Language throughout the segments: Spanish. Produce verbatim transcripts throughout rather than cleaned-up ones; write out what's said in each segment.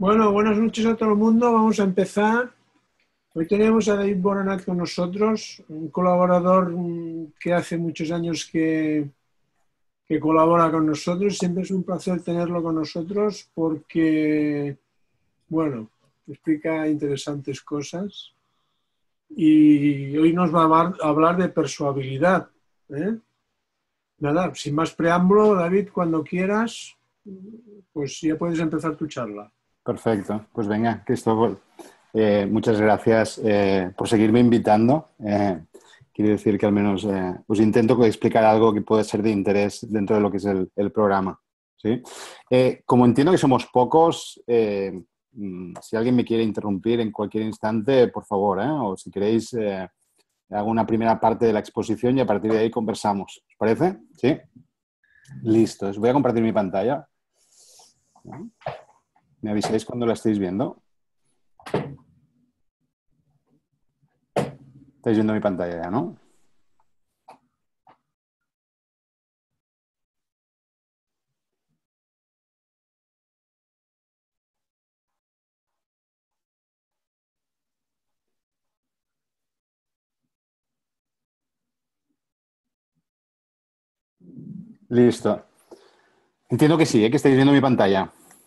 Bueno, buenas noches a todo el mundo. Vamos a empezar. Hoy tenemos a David Boronat con nosotros, un colaborador mm, que hace muchos años que, que colabora con nosotros. Siempre es un placer tenerlo con nosotros porque, bueno, explica interesantes cosas. Y hoy nos va a hablar, a hablar de persuabilidad, ¿eh? Nada, sin más preámbulo, David, cuando quieras, pues ya puedes empezar tu charla. Perfecto. Pues venga, Cristóbal, eh, muchas gracias eh, por seguirme invitando. Eh, quiero decir que al menos eh, os intento explicar algo que puede ser de interés dentro de lo que es el, el programa. ¿Sí? Eh, como entiendo que somos pocos, eh, mm, si alguien me quiere interrumpir en cualquier instante, por favor, ¿eh? O si queréis, eh, hago una primera parte de la exposición y a partir de ahí conversamos. ¿Os parece? ¿Sí? Listo. Os voy a compartir mi pantalla. ¿No? ¿Me avisáis cuando la estéis viendo? Estáis viendo mi pantalla ya, ¿no? Listo. Entiendo que sí, ¿eh? Que estáis viendo mi pantalla.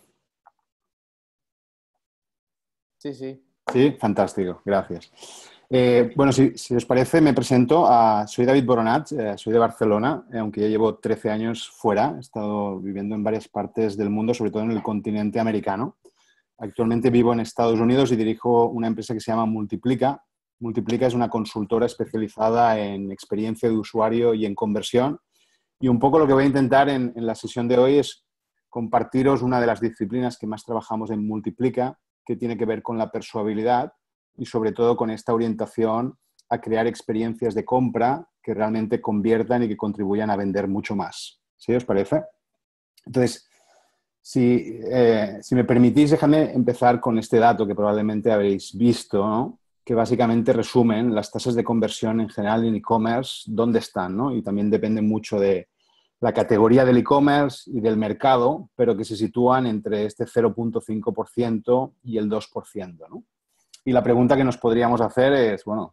Sí, sí. Sí, fantástico, gracias. Eh, bueno, si, si, os parece, me presento. A, soy David Boronat, eh, soy de Barcelona, eh, aunque ya llevo trece años fuera. He estado viviendo en varias partes del mundo, sobre todo en el continente americano. Actualmente vivo en Estados Unidos y dirijo una empresa que se llama Multiplica. Multiplica es una consultora especializada en experiencia de usuario y en conversión. Y un poco lo que voy a intentar en, en la sesión de hoy es compartiros una de las disciplinas que más trabajamos en Multiplica, que tiene que ver con la persuabilidad y sobre todo con esta orientación a crear experiencias de compra que realmente conviertan y que contribuyan a vender mucho más. ¿Sí os parece? Entonces, si, eh, si me permitís, déjame empezar con este dato que probablemente habréis visto, ¿no? Que básicamente resumen las tasas de conversión en general en e-commerce, dónde están, ¿no? Y también depende mucho de la categoría del e-commerce y del mercado, pero que se sitúan entre este cero punto cinco por ciento y el dos por ciento, ¿no? Y la pregunta que nos podríamos hacer es, bueno,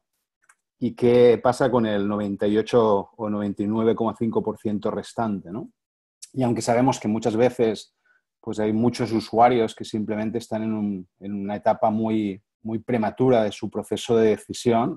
¿y qué pasa con el noventa y ocho o noventa y nueve coma cinco por ciento restante, ¿no? Y aunque sabemos que muchas veces pues hay muchos usuarios que simplemente están en, un, en una etapa muy, muy prematura de su proceso de decisión,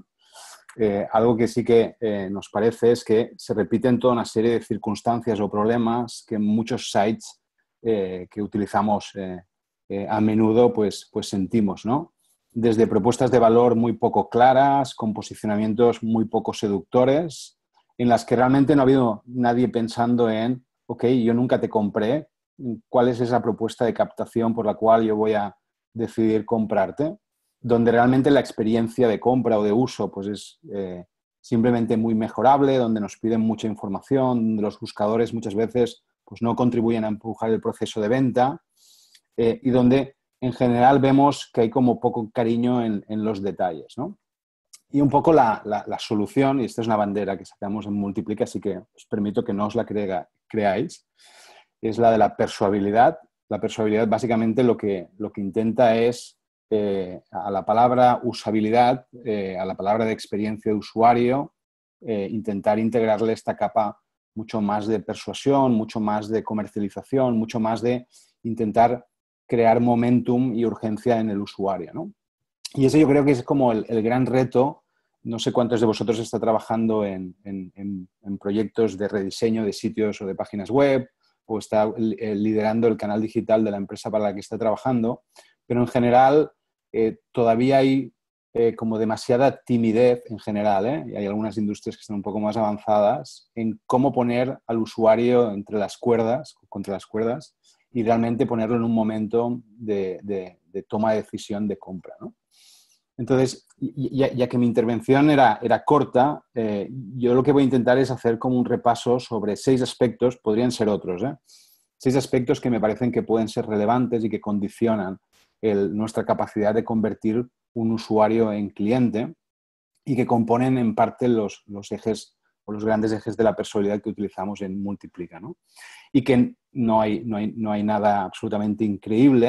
eh, algo que sí que eh, nos parece es que se repiten toda una serie de circunstancias o problemas que muchos sites eh, que utilizamos eh, eh, a menudo pues, pues sentimos, ¿no? Desde propuestas de valor muy poco claras, con posicionamientos muy poco seductores, en las que realmente no ha habido nadie pensando en, ok, yo nunca te compré, ¿cuál es esa propuesta de captación por la cual yo voy a decidir comprarte? Donde realmente la experiencia de compra o de uso pues es eh, simplemente muy mejorable, donde nos piden mucha información, donde los buscadores muchas veces pues, no contribuyen a empujar el proceso de venta eh, y donde en general vemos que hay como poco cariño en, en los detalles, ¿no? Y un poco la, la, la solución, y esta es una bandera que sacamos en Multiplica, así que os permito que no os la crea, creáis, es la de la persuabilidad. La persuabilidad básicamente lo que, lo que intenta es eh, a la palabra usabilidad, eh, a la palabra de experiencia de usuario, eh, intentar integrarle esta capa mucho más de persuasión, mucho más de comercialización, mucho más de intentar crear momentum y urgencia en el usuario, ¿no? Y ese yo creo que es como el, el gran reto. No sé cuántos de vosotros está trabajando en, en, en, en proyectos de rediseño de sitios o de páginas web o está liderando el canal digital de la empresa para la que está trabajando, pero en general eh, todavía hay eh, como demasiada timidez en general, ¿eh? Y hay algunas industrias que están un poco más avanzadas en cómo poner al usuario entre las cuerdas, contra las cuerdas, y realmente ponerlo en un momento de, de, de toma de decisión de compra, ¿no? Entonces, ya, ya que mi intervención era, era corta, eh, yo lo que voy a intentar es hacer como un repaso sobre seis aspectos, podrían ser otros, ¿eh? Seis aspectos que me parecen que pueden ser relevantes y que condicionan el, nuestra capacidad de convertir un usuario en cliente y que componen en parte los, los ejes o los grandes ejes de la personalidad que utilizamos en Multiplica, ¿no? Y que no hay, no hay, no hay nada absolutamente increíble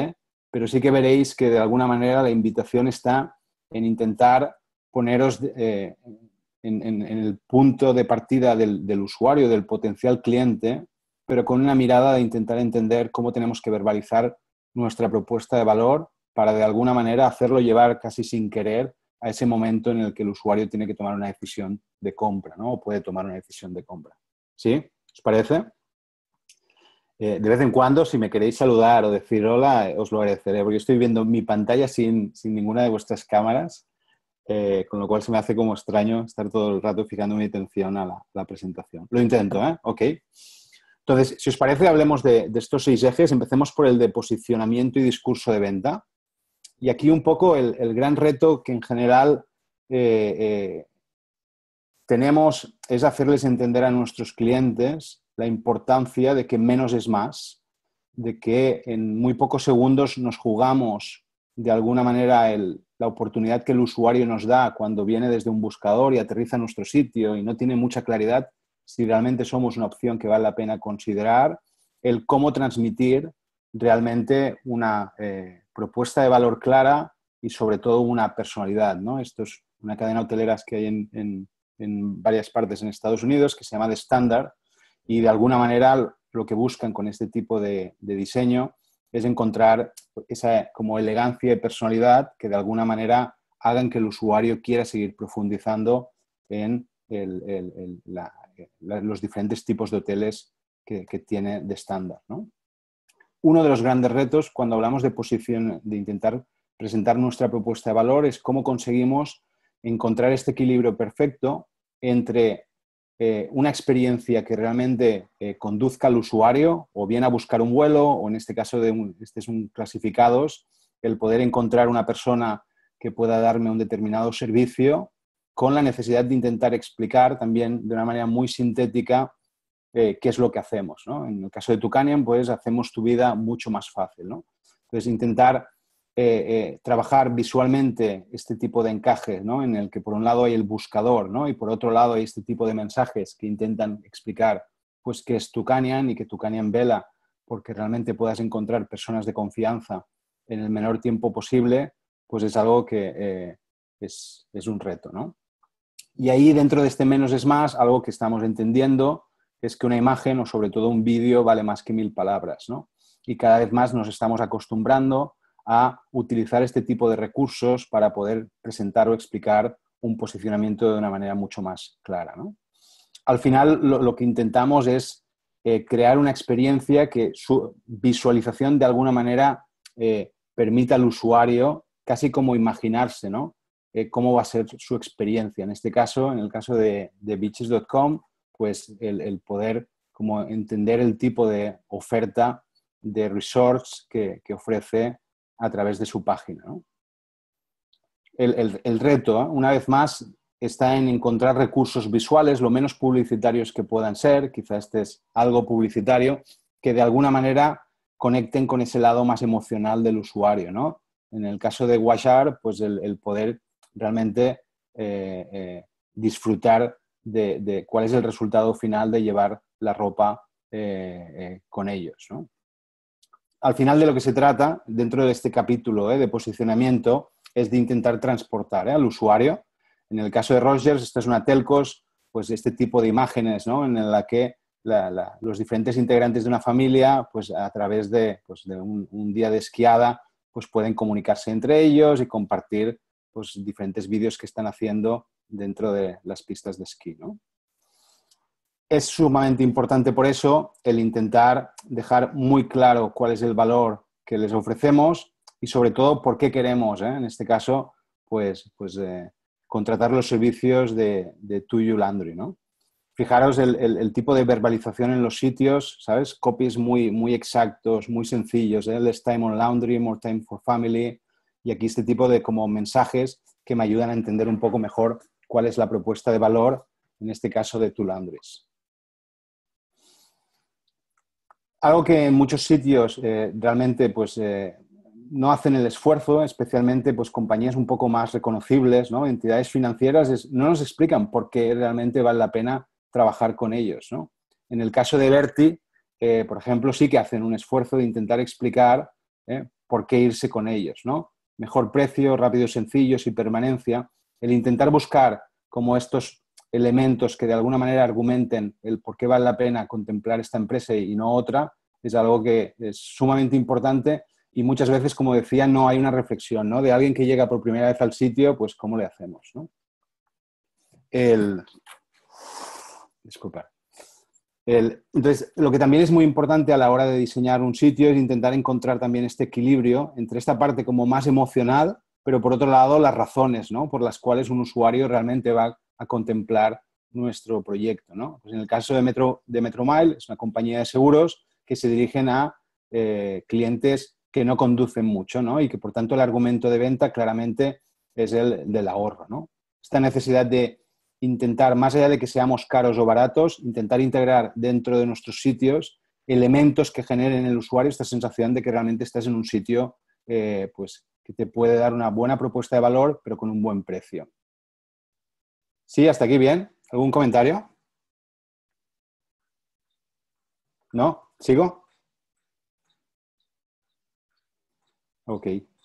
pero sí que veréis que de alguna manera la invitación está en intentar poneros eh, en, en, en el punto de partida del, del usuario, del potencial cliente, pero con una mirada de intentar entender cómo tenemos que verbalizar nuestra propuesta de valor para de alguna manera hacerlo llevar casi sin querer a ese momento en el que el usuario tiene que tomar una decisión de compra, ¿no? O puede tomar una decisión de compra. ¿Sí? ¿Os parece? Eh, de vez en cuando, si me queréis saludar o decir hola, os lo agradeceré, porque estoy viendo mi pantalla sin, sin ninguna de vuestras cámaras, eh, con lo cual se me hace como extraño estar todo el rato fijando mi atención a la, la presentación. Lo intento, ¿eh? Ok. Entonces, si os parece, hablemos de, de estos seis ejes. Empecemos por el de posicionamiento y discurso de venta. Y aquí un poco el, el gran reto que en general eh, eh, tenemos es hacerles entender a nuestros clientes la importancia de que menos es más, de que en muy pocos segundos nos jugamos de alguna manera el, la oportunidad que el usuario nos da cuando viene desde un buscador y aterriza en nuestro sitio y no tiene mucha claridad si realmente somos una opción que vale la pena considerar, el cómo transmitir realmente una eh, propuesta de valor clara y sobre todo una personalidad, ¿no? Esto es una cadena hotelera que hay en, en, en varias partes en Estados Unidos que se llama The Standard y de alguna manera lo que buscan con este tipo de, de diseño es encontrar esa como elegancia y personalidad que de alguna manera hagan que el usuario quiera seguir profundizando en el, el, el, la, la, los diferentes tipos de hoteles que, que tiene The Standard, ¿no? Uno de los grandes retos cuando hablamos de posición, de intentar presentar nuestra propuesta de valor es cómo conseguimos encontrar este equilibrio perfecto entre eh, una experiencia que realmente eh, conduzca al usuario o bien a buscar un vuelo o en este caso, de un, este es un clasificados, el poder encontrar una persona que pueda darme un determinado servicio con la necesidad de intentar explicar también de una manera muy sintética Eh, qué es lo que hacemos, ¿no? En el caso de Tucanian, pues hacemos tu vida mucho más fácil, ¿no? Entonces, intentar eh, eh, trabajar visualmente este tipo de encaje, ¿no? En el que por un lado hay el buscador, ¿no? Y por otro lado hay este tipo de mensajes que intentan explicar pues qué es Tucanian y que Tucanian vela porque realmente puedas encontrar personas de confianza en el menor tiempo posible, pues es algo que eh, es, es un reto, ¿no? Y ahí dentro de este menos es más, algo que estamos entendiendo es que una imagen o sobre todo un vídeo vale más que mil palabras, ¿no? Y cada vez más nos estamos acostumbrando a utilizar este tipo de recursos para poder presentar o explicar un posicionamiento de una manera mucho más clara, ¿no? Al final lo, lo que intentamos es eh, crear una experiencia que su visualización de alguna manera eh, permita al usuario casi como imaginarse, ¿no? Eh, cómo va a ser su experiencia. En este caso, en el caso de, de beaches punto com, pues el, el poder como entender el tipo de oferta de resorts que, que ofrece a través de su página, ¿no? El, el, el reto, ¿eh? Una vez más, está en encontrar recursos visuales lo menos publicitarios que puedan ser, quizá este es algo publicitario, que de alguna manera conecten con ese lado más emocional del usuario, ¿no? En el caso de Washar, pues el, el poder realmente eh, eh, disfrutar De, de cuál es el resultado final de llevar la ropa eh, eh, con ellos, ¿no? Al final de lo que se trata, dentro de este capítulo eh, de posicionamiento, es de intentar transportar eh, al usuario. En el caso de Rogers, esta es una telcos, pues este tipo de imágenes, ¿no? En la que la, la, los diferentes integrantes de una familia, pues a través de, pues, de un, un día de esquiada, pues pueden comunicarse entre ellos y compartir pues, diferentes vídeos que están haciendo dentro de las pistas de esquí, ¿no? Es sumamente importante por eso el intentar dejar muy claro cuál es el valor que les ofrecemos y sobre todo por qué queremos, ¿eh? En este caso, pues, pues eh, contratar los servicios de, de To You Laundry, ¿no? Fijaros el, el, el tipo de verbalización en los sitios, ¿sabes? Copies muy, muy exactos, muy sencillos, ¿eh? Less time on laundry, more time for family. Y aquí este tipo de como mensajes que me ayudan a entender un poco mejor cuál es la propuesta de valor, en este caso de To Laundries. Algo que en muchos sitios eh, realmente pues, eh, no hacen el esfuerzo, especialmente pues, compañías un poco más reconocibles, ¿no? Entidades financieras, es, no nos explican por qué realmente vale la pena trabajar con ellos, ¿no? En el caso de Berti, eh, por ejemplo, sí que hacen un esfuerzo de intentar explicar eh, por qué irse con ellos, ¿no? Mejor precio, rápidos, sencillos y permanencia. El intentar buscar como estos elementos que de alguna manera argumenten el por qué vale la pena contemplar esta empresa y no otra, es algo que es sumamente importante y muchas veces, como decía, no hay una reflexión, ¿no? De alguien que llega por primera vez al sitio, pues ¿cómo le hacemos, ¿no? El... Disculpa. El... Entonces, lo que también es muy importante a la hora de diseñar un sitio es intentar encontrar también este equilibrio entre esta parte como más emocional, pero por otro lado las razones, ¿no? Por las cuales un usuario realmente va a contemplar nuestro proyecto, ¿no? Pues en el caso de, Metro, de Metromile, es una compañía de seguros que se dirigen a eh, clientes que no conducen mucho, ¿no? Y que por tanto el argumento de venta claramente es el del ahorro, ¿no? Esta necesidad de intentar, más allá de que seamos caros o baratos, intentar integrar dentro de nuestros sitios elementos que generen en el usuario esta sensación de que realmente estás en un sitio eh, pues, que te puede dar una buena propuesta de valor, pero con un buen precio. ¿Sí? ¿Hasta aquí bien? ¿Algún comentario? ¿No? ¿Sigo? Ok.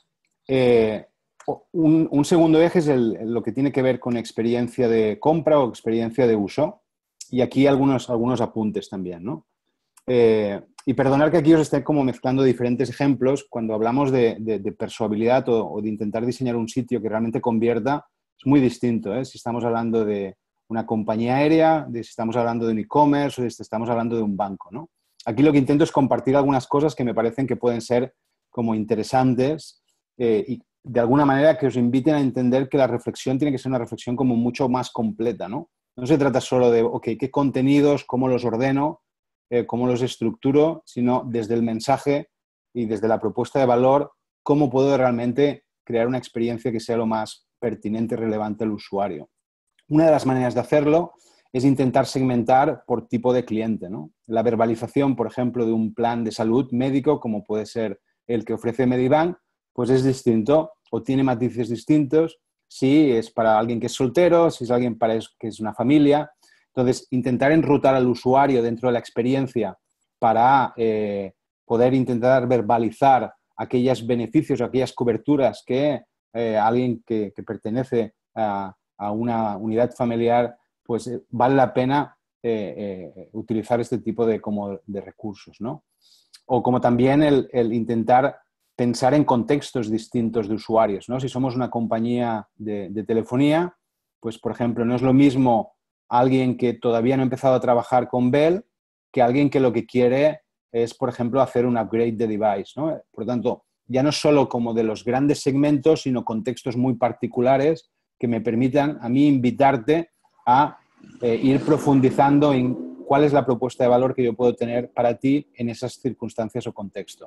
Eh, un, un segundo eje es el, lo que tiene que ver con experiencia de compra o experiencia de uso. Y aquí algunos, algunos apuntes también, ¿no? Eh, y perdonar que aquí os esté como mezclando diferentes ejemplos. Cuando hablamos de, de, de persuabilidad o, o de intentar diseñar un sitio que realmente convierta, es muy distinto, ¿eh? Si estamos hablando de una compañía aérea, de si estamos hablando de un e-commerce o de si estamos hablando de un banco, ¿no? Aquí lo que intento es compartir algunas cosas que me parecen que pueden ser como interesantes eh, y de alguna manera que os inviten a entender que la reflexión tiene que ser una reflexión como mucho más completa, ¿no? No se trata solo de, ok, ¿qué contenidos, cómo los ordeno, eh, cómo los estructuro, sino desde el mensaje y desde la propuesta de valor, cómo puedo realmente crear una experiencia que sea lo más pertinente y relevante al usuario. Una de las maneras de hacerlo es intentar segmentar por tipo de cliente, ¿no? La verbalización, por ejemplo, de un plan de salud médico, como puede ser el que ofrece Medibank, pues es distinto o tiene matices distintos si es para alguien que es soltero, si es alguien para que es una familia. Entonces, intentar enrutar al usuario dentro de la experiencia para eh, poder intentar verbalizar aquellos beneficios o aquellas coberturas que eh, alguien que, que pertenece a, a una unidad familiar, pues eh, vale la pena eh, eh, utilizar este tipo de, como de recursos, ¿no? O como también el, el intentar pensar en contextos distintos de usuarios, ¿no? Si somos una compañía de, de telefonía, pues, por ejemplo, no es lo mismo alguien que todavía no ha empezado a trabajar con Bell que alguien que lo que quiere es, por ejemplo, hacer un upgrade de device, ¿no? Por lo tanto, ya no solo como de los grandes segmentos, sino contextos muy particulares que me permitan a mí invitarte a eh, ir profundizando en cuál es la propuesta de valor que yo puedo tener para ti en esas circunstancias o contexto.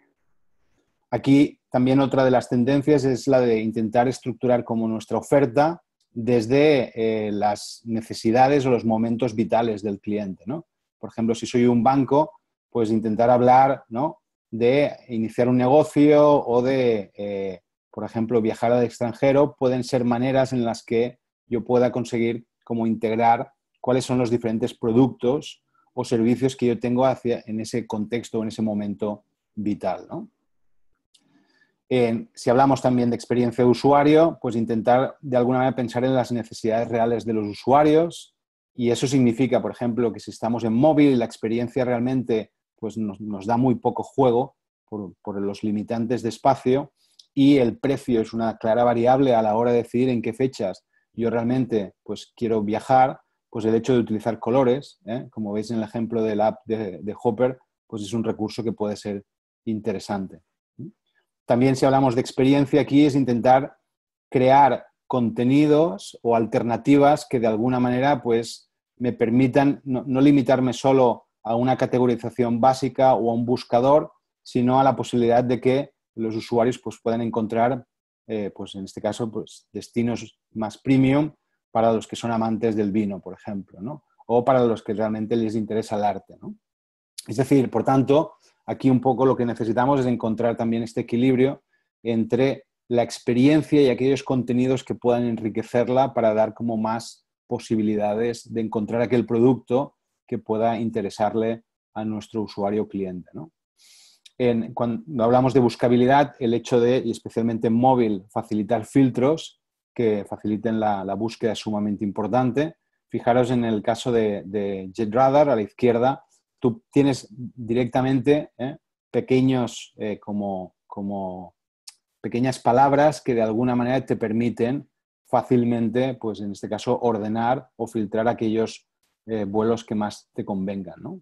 Aquí también otra de las tendencias es la de intentar estructurar como nuestra oferta desde eh, las necesidades o los momentos vitales del cliente, ¿no? Por ejemplo, si soy un banco, pues intentar hablar, ¿no?, de iniciar un negocio o de, eh, por ejemplo, viajar al extranjero. Pueden ser maneras en las que yo pueda conseguir como integrar cuáles son los diferentes productos o servicios que yo tengo hacia, en ese contexto o en ese momento vital, ¿no? Eh, si hablamos también de experiencia de usuario, pues intentar de alguna manera pensar en las necesidades reales de los usuarios, y eso significa, por ejemplo, que si estamos en móvil y la experiencia realmente pues nos, nos da muy poco juego por, por los limitantes de espacio, y el precio es una clara variable a la hora de decidir en qué fechas yo realmente pues quiero viajar, pues el hecho de utilizar colores, ¿eh?, como veis en el ejemplo de la app de, de Hopper, pues es un recurso que puede ser interesante. También, si hablamos de experiencia, aquí es intentar crear contenidos o alternativas que de alguna manera pues, me permitan no, no limitarme solo a una categorización básica o a un buscador, sino a la posibilidad de que los usuarios pues, puedan encontrar, eh, pues, en este caso, pues, destinos más premium para los que son amantes del vino, por ejemplo, ¿no? O para los que realmente les interesa el arte, ¿no? Es decir, por tanto, aquí un poco lo que necesitamos es encontrar también este equilibrio entre la experiencia y aquellos contenidos que puedan enriquecerla para dar como más posibilidades de encontrar aquel producto que pueda interesarle a nuestro usuario o cliente, ¿no? en, cuando hablamos de buscabilidad, el hecho de, y especialmente en móvil, facilitar filtros que faciliten la, la búsqueda es sumamente importante. Fijaros en el caso de, de JetRadar, a la izquierda, tú tienes directamente ¿eh? pequeños, eh, como, como pequeñas palabras que de alguna manera te permiten fácilmente, pues en este caso, ordenar o filtrar aquellos eh, vuelos que más te convengan, ¿no?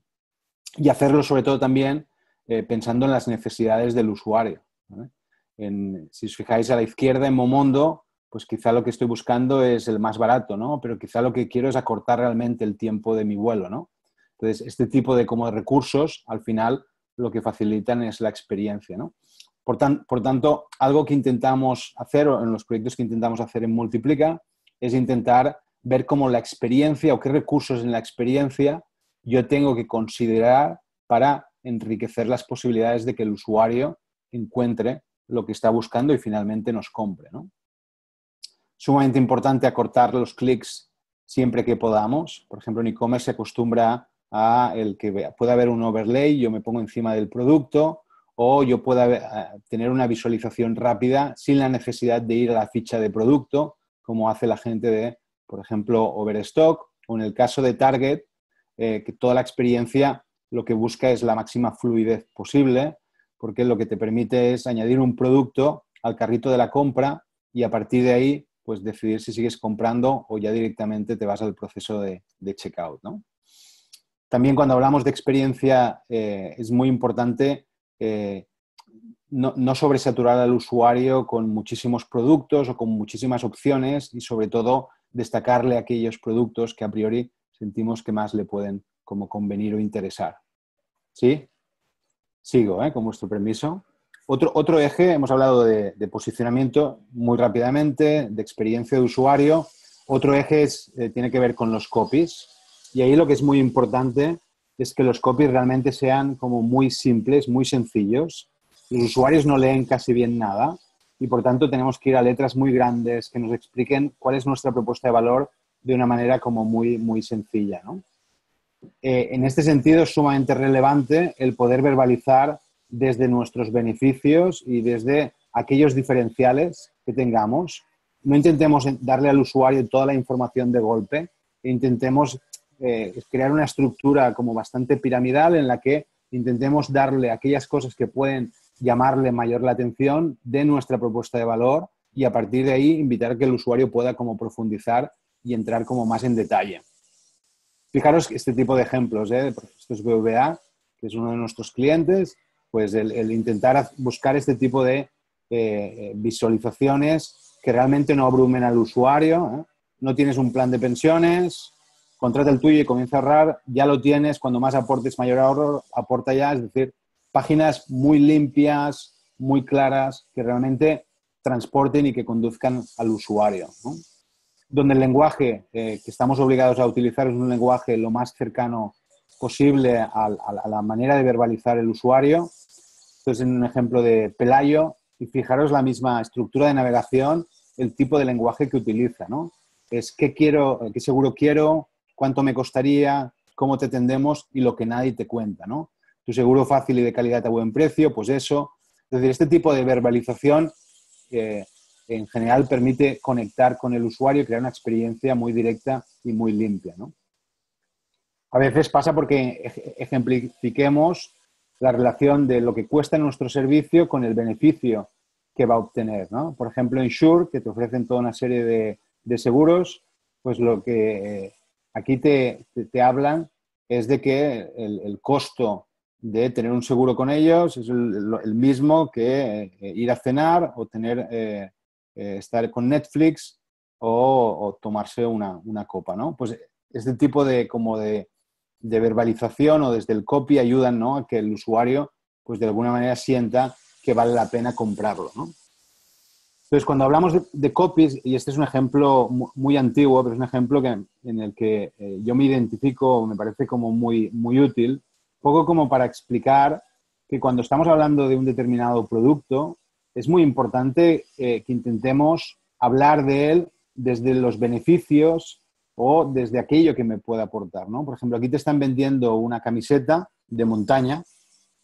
Y hacerlo sobre todo también eh, pensando en las necesidades del usuario, ¿vale? En, si os fijáis a la izquierda en Momondo, pues quizá lo que estoy buscando es el más barato, ¿no? Pero quizá lo que quiero es acortar realmente el tiempo de mi vuelo, ¿no? Entonces, este tipo de como recursos, al final, lo que facilitan es la experiencia, ¿no? Por, tan, por tanto, algo que intentamos hacer, o en los proyectos que intentamos hacer en Multiplica, es intentar ver cómo la experiencia o qué recursos en la experiencia yo tengo que considerar para enriquecer las posibilidades de que el usuario encuentre lo que está buscando y finalmente nos compre, ¿no? Sumamente importante acortar los clics siempre que podamos. Por ejemplo, en e-commerce se acostumbra a el que pueda haber un overlay, yo me pongo encima del producto, o yo pueda tener una visualización rápida sin la necesidad de ir a la ficha de producto, como hace la gente de, por ejemplo, Overstock, o en el caso de Target, eh, que toda la experiencia lo que busca es la máxima fluidez posible, porque lo que te permite es añadir un producto al carrito de la compra y a partir de ahí, pues decidir si sigues comprando o ya directamente te vas al proceso de, de checkout, ¿no? También cuando hablamos de experiencia eh, es muy importante eh, no, no sobresaturar al usuario con muchísimos productos o con muchísimas opciones y sobre todo destacarle aquellos productos que a priori sentimos que más le pueden como convenir o interesar. ¿Sí? Sigo, ¿eh? Con vuestro permiso. Otro, otro eje, hemos hablado de, de posicionamiento muy rápidamente, de experiencia de usuario. Otro eje es, eh, tiene que ver con los copies. Y ahí lo que es muy importante es que los copies realmente sean como muy simples, muy sencillos. Los usuarios no leen casi bien nada y, por tanto, tenemos que ir a letras muy grandes que nos expliquen cuál es nuestra propuesta de valor de una manera como muy, muy sencilla, ¿no? Eh, en este sentido, es sumamente relevante el poder verbalizar desde nuestros beneficios y desde aquellos diferenciales que tengamos. No intentemos darle al usuario toda la información de golpe, e intentemos eh, crear una estructura como bastante piramidal en la que intentemos darle aquellas cosas que pueden llamarle mayor la atención de nuestra propuesta de valor y a partir de ahí invitar a que el usuario pueda como profundizar y entrar como más en detalle. Fijaros este tipo de ejemplos, ¿eh? Esto es B V A, que es uno de nuestros clientes, pues el, el intentar buscar este tipo de eh, visualizaciones que realmente no abrumen al usuario, ¿eh? No tienes un plan de pensiones, contrata el tuyo y comienza a ahorrar, ya lo tienes, cuando más aportes, mayor ahorro, aporta ya, es decir, páginas muy limpias, muy claras, que realmente transporten y que conduzcan al usuario, ¿no? Donde el lenguaje eh, que estamos obligados a utilizar es un lenguaje lo más cercano posible a, a, a la manera de verbalizar el usuario. Entonces, en un ejemplo de Pelayo, y fijaros la misma estructura de navegación, el tipo de lenguaje que utiliza, ¿no? Es qué quiero, qué seguro quiero, cuánto me costaría, cómo te atendemos y lo que nadie te cuenta, ¿no? Tu seguro fácil y de calidad a buen precio, pues eso. Es decir, este tipo de verbalización eh, en general permite conectar con el usuario y crear una experiencia muy directa y muy limpia, ¿no? A veces pasa porque ejemplifiquemos la relación de lo que cuesta nuestro servicio con el beneficio que va a obtener, ¿no? Por ejemplo, en Sure, que te ofrecen toda una serie de, de seguros, pues lo que eh, aquí te, te, te hablan es de que el, el costo de tener un seguro con ellos es el, el mismo que eh, ir a cenar o tener... Eh, Eh, estar con Netflix o, o tomarse una, una copa, ¿no? Pues este tipo de, como de, de verbalización o desde el copy ayudan, ¿no? A que el usuario, pues de alguna manera sienta que vale la pena comprarlo, ¿no? Entonces, cuando hablamos de, de copies, y este es un ejemplo muy, muy antiguo, pero es un ejemplo que, en el que eh, yo me identifico, me parece como muy, muy útil, poco como para explicar que cuando estamos hablando de un determinado producto, es muy importante eh, que intentemos hablar de él desde los beneficios o desde aquello que me pueda aportar, ¿no? Por ejemplo, aquí te están vendiendo una camiseta de montaña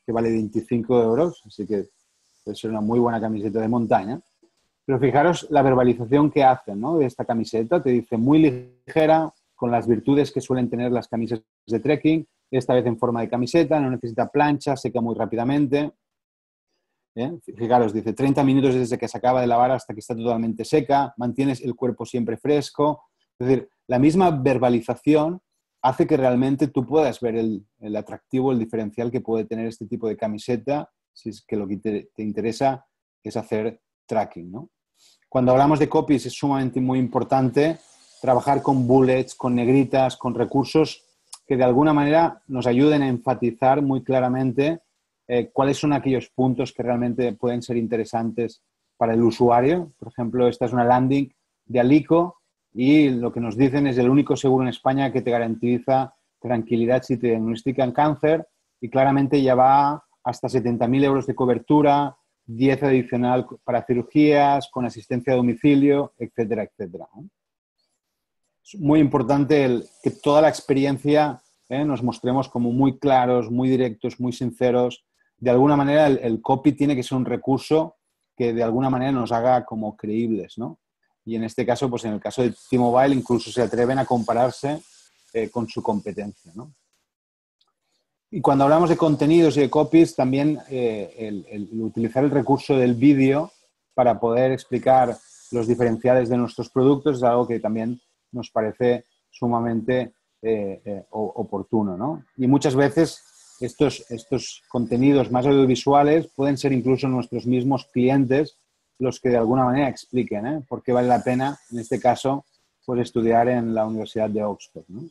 que vale veinticinco euros, así que puede ser una muy buena camiseta de montaña. Pero fijaros la verbalización que hacen, ¿no?, de esta camiseta. Te dice muy ligera, con las virtudes que suelen tener las camisas de trekking, esta vez en forma de camiseta, no necesita plancha, seca muy rápidamente. ¿Eh? Fijaros, dice treinta minutos desde que se acaba de lavar hasta que está totalmente seca, mantienes el cuerpo siempre fresco. Es decir, la misma verbalización hace que realmente tú puedas ver el, el atractivo, el diferencial que puede tener este tipo de camiseta, si es que lo que te, te interesa es hacer tracking, ¿no? Cuando hablamos de copies es sumamente muy importante trabajar con bullets, con negritas, con recursos que de alguna manera nos ayuden a enfatizar muy claramente eh, cuáles son aquellos puntos que realmente pueden ser interesantes para el usuario. Por ejemplo, esta es una landing de Alico y lo que nos dicen es el único seguro en España que te garantiza tranquilidad si te diagnostican cáncer, y claramente ya va hasta setenta mil euros de cobertura, diez adicional para cirugías, con asistencia a domicilio, etcétera, etcétera. Es muy importante el, que toda la experiencia ¿eh? nos mostremos como muy claros, muy directos, muy sinceros. De alguna manera el, el copy tiene que ser un recurso que de alguna manera nos haga como creíbles, ¿no? Y en este caso, pues en el caso de T-Mobile, incluso se atreven a compararse eh, con su competencia, ¿no? Y cuando hablamos de contenidos y de copies, también eh, el, el utilizar el recurso del vídeo para poder explicar los diferenciales de nuestros productos es algo que también nos parece sumamente eh, eh, oportuno, ¿no? Y muchas veces estos, estos contenidos más audiovisuales pueden ser incluso nuestros mismos clientes los que de alguna manera expliquen ¿eh? por qué vale la pena, en este caso, pues estudiar en la Universidad de Oxford, ¿no?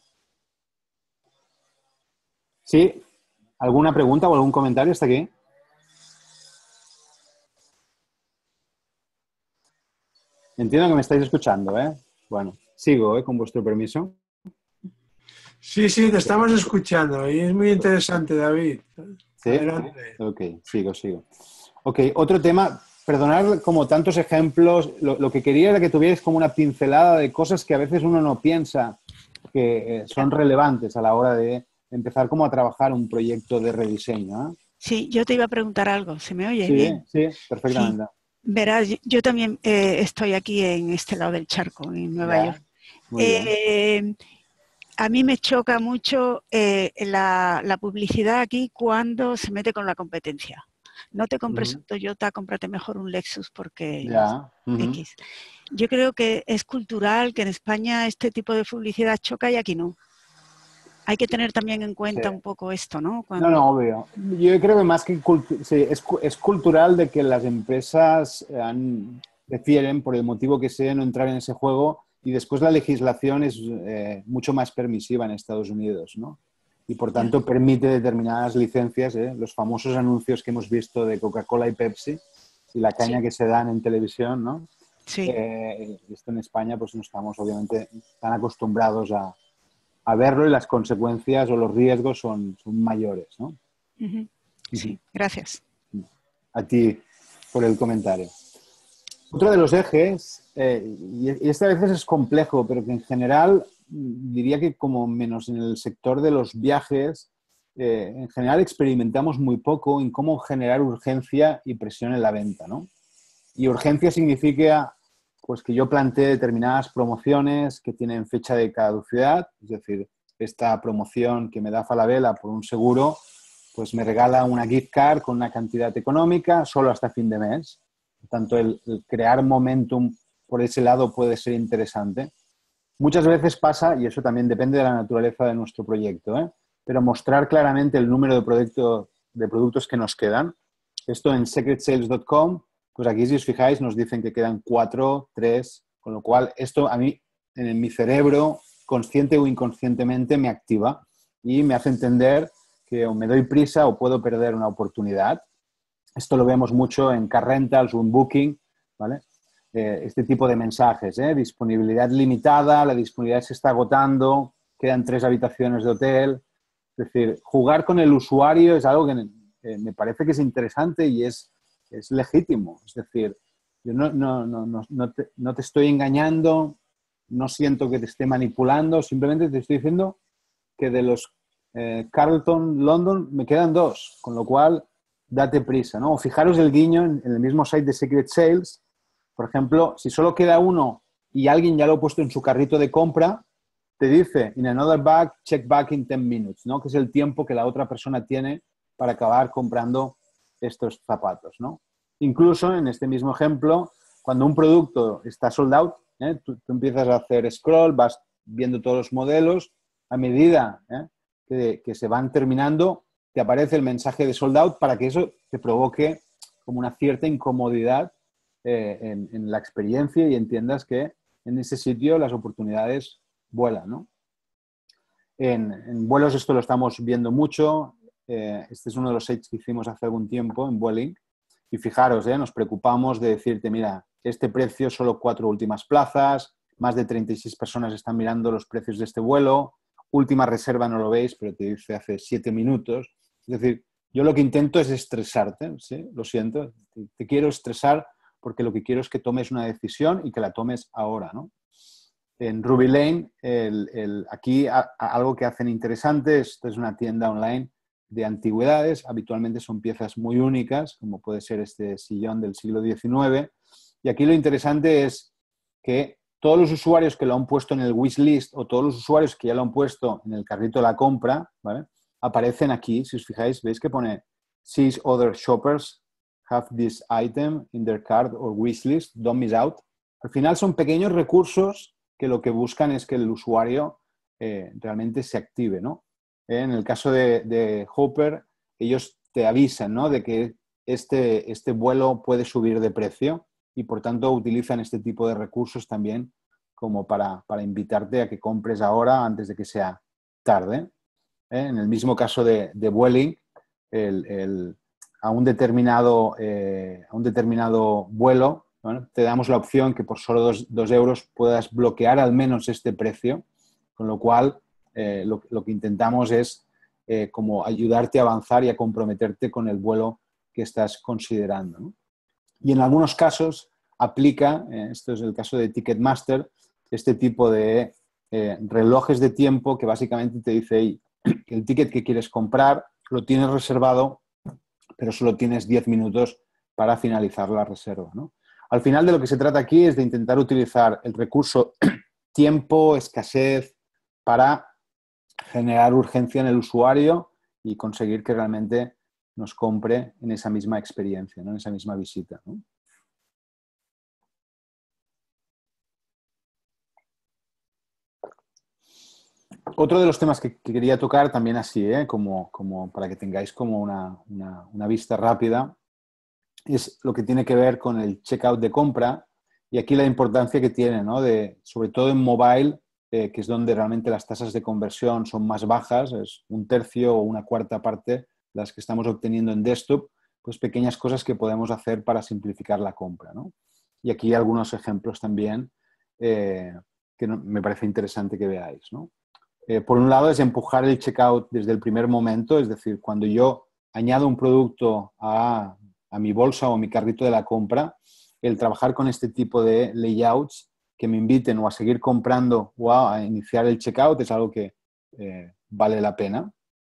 Sí. ¿Alguna pregunta o algún comentario hasta aquí? Entiendo que me estáis escuchando, ¿eh? Bueno, sigo, ¿eh? Con vuestro permiso. Sí, sí, te estamos escuchando y es muy interesante, David. ¿Sí? Adelante. Ok, sigo, sigo. Ok, otro tema, perdonad como tantos ejemplos, lo, lo que quería era que tuvierais como una pincelada de cosas que a veces uno no piensa que eh, son relevantes a la hora de empezar como a trabajar un proyecto de rediseño, ¿eh? Sí, yo te iba a preguntar algo. ¿Se me oye Sí, bien? sí, perfectamente. Sí. Verás, yo, yo también eh, estoy aquí en este lado del charco, en Nueva Ya, York. muy bien. Eh, a mí me choca mucho eh, la, la publicidad aquí cuando se mete con la competencia. No te compres Uh-huh. un Toyota, cómprate mejor un Lexus porque Ya. Uh-huh. X. Yo creo que es cultural que en España este tipo de publicidad choca y aquí no. Hay que tener también en cuenta Sí. un poco esto, ¿no? Cuando... No, no, obvio. Yo creo que más que cultu- sí, es, es cultural de que las empresas han, prefieren, por el motivo que sea, no entrar en ese juego, y después la legislación es eh, mucho más permisiva en Estados Unidos, ¿no? Y por tanto yeah. permite determinadas licencias, ¿eh? Los famosos anuncios que hemos visto de Coca-Cola y Pepsi y la caña sí. que se dan en televisión, ¿no? Sí. Eh, esto en España pues no estamos obviamente tan acostumbrados a a verlo y las consecuencias o los riesgos son, son mayores, ¿no? Uh-huh. Sí, gracias. A ti por el comentario. Otro de los ejes, eh, y esta a veces es complejo, pero que en general diría que como menos en el sector de los viajes, eh, en general experimentamos muy poco en cómo generar urgencia y presión en la venta, ¿no? Y urgencia significa pues que yo plantee determinadas promociones que tienen fecha de caducidad, es decir, esta promoción que me da Falabella por un seguro, pues me regala una gift card con una cantidad económica solo hasta fin de mes. Por tanto, el, el crear momentum por ese lado puede ser interesante. Muchas veces pasa, y eso también depende de la naturaleza de nuestro proyecto, ¿eh? Pero mostrar claramente el número de, producto, de productos que nos quedan. Esto en secret sales punto com, pues aquí si os fijáis nos dicen que quedan cuatro, tres, con lo cual esto a mí en mi cerebro, consciente o inconscientemente, me activa y me hace entender que o me doy prisa o puedo perder una oportunidad. Esto lo vemos mucho en Car Rentals o en Booking, ¿vale? Eh, este tipo de mensajes, ¿eh? Disponibilidad limitada, la disponibilidad se está agotando, quedan tres habitaciones de hotel. Es decir, jugar con el usuario es algo que eh, me parece que es interesante y es, es legítimo. Es decir, yo no, no, no, no, no, te, no te estoy engañando, no siento que te esté manipulando, simplemente te estoy diciendo que de los eh, Carlton, London, me quedan dos, con lo cual date prisa, ¿no? O fijaros el guiño en, en el mismo site de Secret Sales, por ejemplo, si solo queda uno y alguien ya lo ha puesto en su carrito de compra, te dice, in another bag, check back in ten minutes, ¿no? Que es el tiempo que la otra persona tiene para acabar comprando estos zapatos, ¿no? Incluso en este mismo ejemplo, cuando un producto está sold out, ¿eh? tú, tú empiezas a hacer scroll, vas viendo todos los modelos, a medida ¿eh? que, que se van terminando, te aparece el mensaje de sold out para que eso te provoque como una cierta incomodidad eh, en, en la experiencia y entiendas que en ese sitio las oportunidades vuelan, ¿no? En, en vuelos esto lo estamos viendo mucho. Eh, este es uno de los sites que hicimos hace algún tiempo en Vueling. Y fijaros, ¿eh? Nos preocupamos de decirte, mira, este precio, solo cuatro últimas plazas, más de treinta y seis personas están mirando los precios de este vuelo, última reserva no lo veis, pero te dice hace siete minutos. Es decir, yo lo que intento es estresarte, ¿sí? Lo siento, te, te quiero estresar porque lo que quiero es que tomes una decisión y que la tomes ahora, ¿no? En Ruby Lane, el, el, aquí a, a algo que hacen interesante, esto es una tienda online de antigüedades, habitualmente son piezas muy únicas, como puede ser este sillón del siglo diecinueve, y aquí lo interesante es que todos los usuarios que lo han puesto en el wishlist o todos los usuarios que ya lo han puesto en el carrito de la compra, ¿vale? Aparecen aquí, si os fijáis, veis que pone "Six other shoppers have this item in their cart or wishlist, don't miss out". Al final son pequeños recursos que lo que buscan es que el usuario eh, realmente se active, ¿no? Eh, en el caso de, de Hopper, ellos te avisan, ¿no? De que este, este vuelo puede subir de precio y por tanto utilizan este tipo de recursos también como para, para invitarte a que compres ahora antes de que sea tarde. ¿Eh? En el mismo caso de, de Vueling, el, el, a, un determinado, eh, a un determinado vuelo, bueno, te damos la opción que por solo dos, dos euros puedas bloquear al menos este precio, con lo cual eh, lo, lo que intentamos es eh, como ayudarte a avanzar y a comprometerte con el vuelo que estás considerando, ¿no? Y en algunos casos aplica, eh, esto es el caso de Ticketmaster, este tipo de eh, relojes de tiempo que básicamente te dice, hey, el ticket que quieres comprar lo tienes reservado, pero solo tienes diez minutos para finalizar la reserva, ¿no? Al final de lo que se trata aquí es de intentar utilizar el recurso tiempo, escasez, para generar urgencia en el usuario y conseguir que realmente nos compre en esa misma experiencia, ¿no? En esa misma visita, ¿no? Otro de los temas que, que quería tocar también así, ¿eh? como, como para que tengáis como una, una, una vista rápida, es lo que tiene que ver con el checkout de compra y aquí la importancia que tiene, ¿no? De, sobre todo en mobile, eh, que es donde realmente las tasas de conversión son más bajas, es un tercio o una cuarta parte las que estamos obteniendo en desktop, pues pequeñas cosas que podemos hacer para simplificar la compra, ¿no? Y aquí algunos ejemplos también eh, que no, me parece interesante que veáis, ¿no? Eh, por un lado es empujar el checkout desde el primer momento, es decir, cuando yo añado un producto a, a mi bolsa o a mi carrito de la compra, el trabajar con este tipo de layouts que me inviten o a seguir comprando o a iniciar el checkout es algo que eh, vale la pena.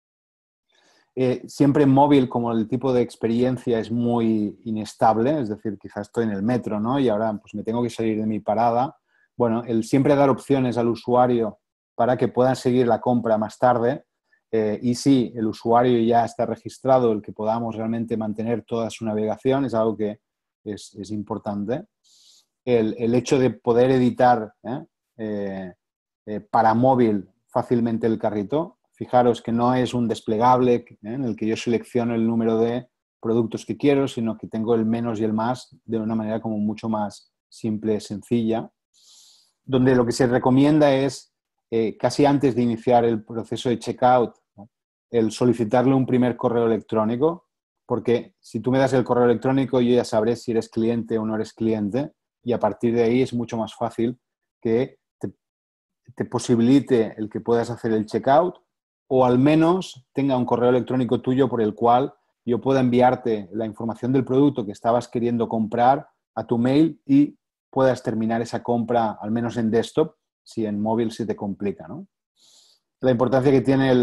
Eh, siempre en móvil, como el tipo de experiencia es muy inestable, es decir, quizás estoy en el metro, ¿no? Y ahora pues me tengo que salir de mi parada. Bueno, el siempre dar opciones al usuario para que puedan seguir la compra más tarde eh, y si el usuario ya está registrado, el que podamos realmente mantener toda su navegación es algo que es, es importante. El, el hecho de poder editar ¿eh? Eh, eh, para móvil fácilmente el carrito. Fijaros que no es un desplegable ¿eh? en el que yo selecciono el número de productos que quiero, sino que tengo el menos y el más de una manera como mucho más simple, sencilla, donde lo que se recomienda es eh, casi antes de iniciar el proceso de checkout, ¿no? El solicitarle un primer correo electrónico, porque si tú me das el correo electrónico yo ya sabré si eres cliente o no eres cliente y a partir de ahí es mucho más fácil que te, te posibilite el que puedas hacer el checkout o al menos tenga un correo electrónico tuyo por el cual yo pueda enviarte la información del producto que estabas queriendo comprar a tu mail y puedas terminar esa compra, al menos en desktop, si en móvil se te complica, ¿no? La importancia que tiene el,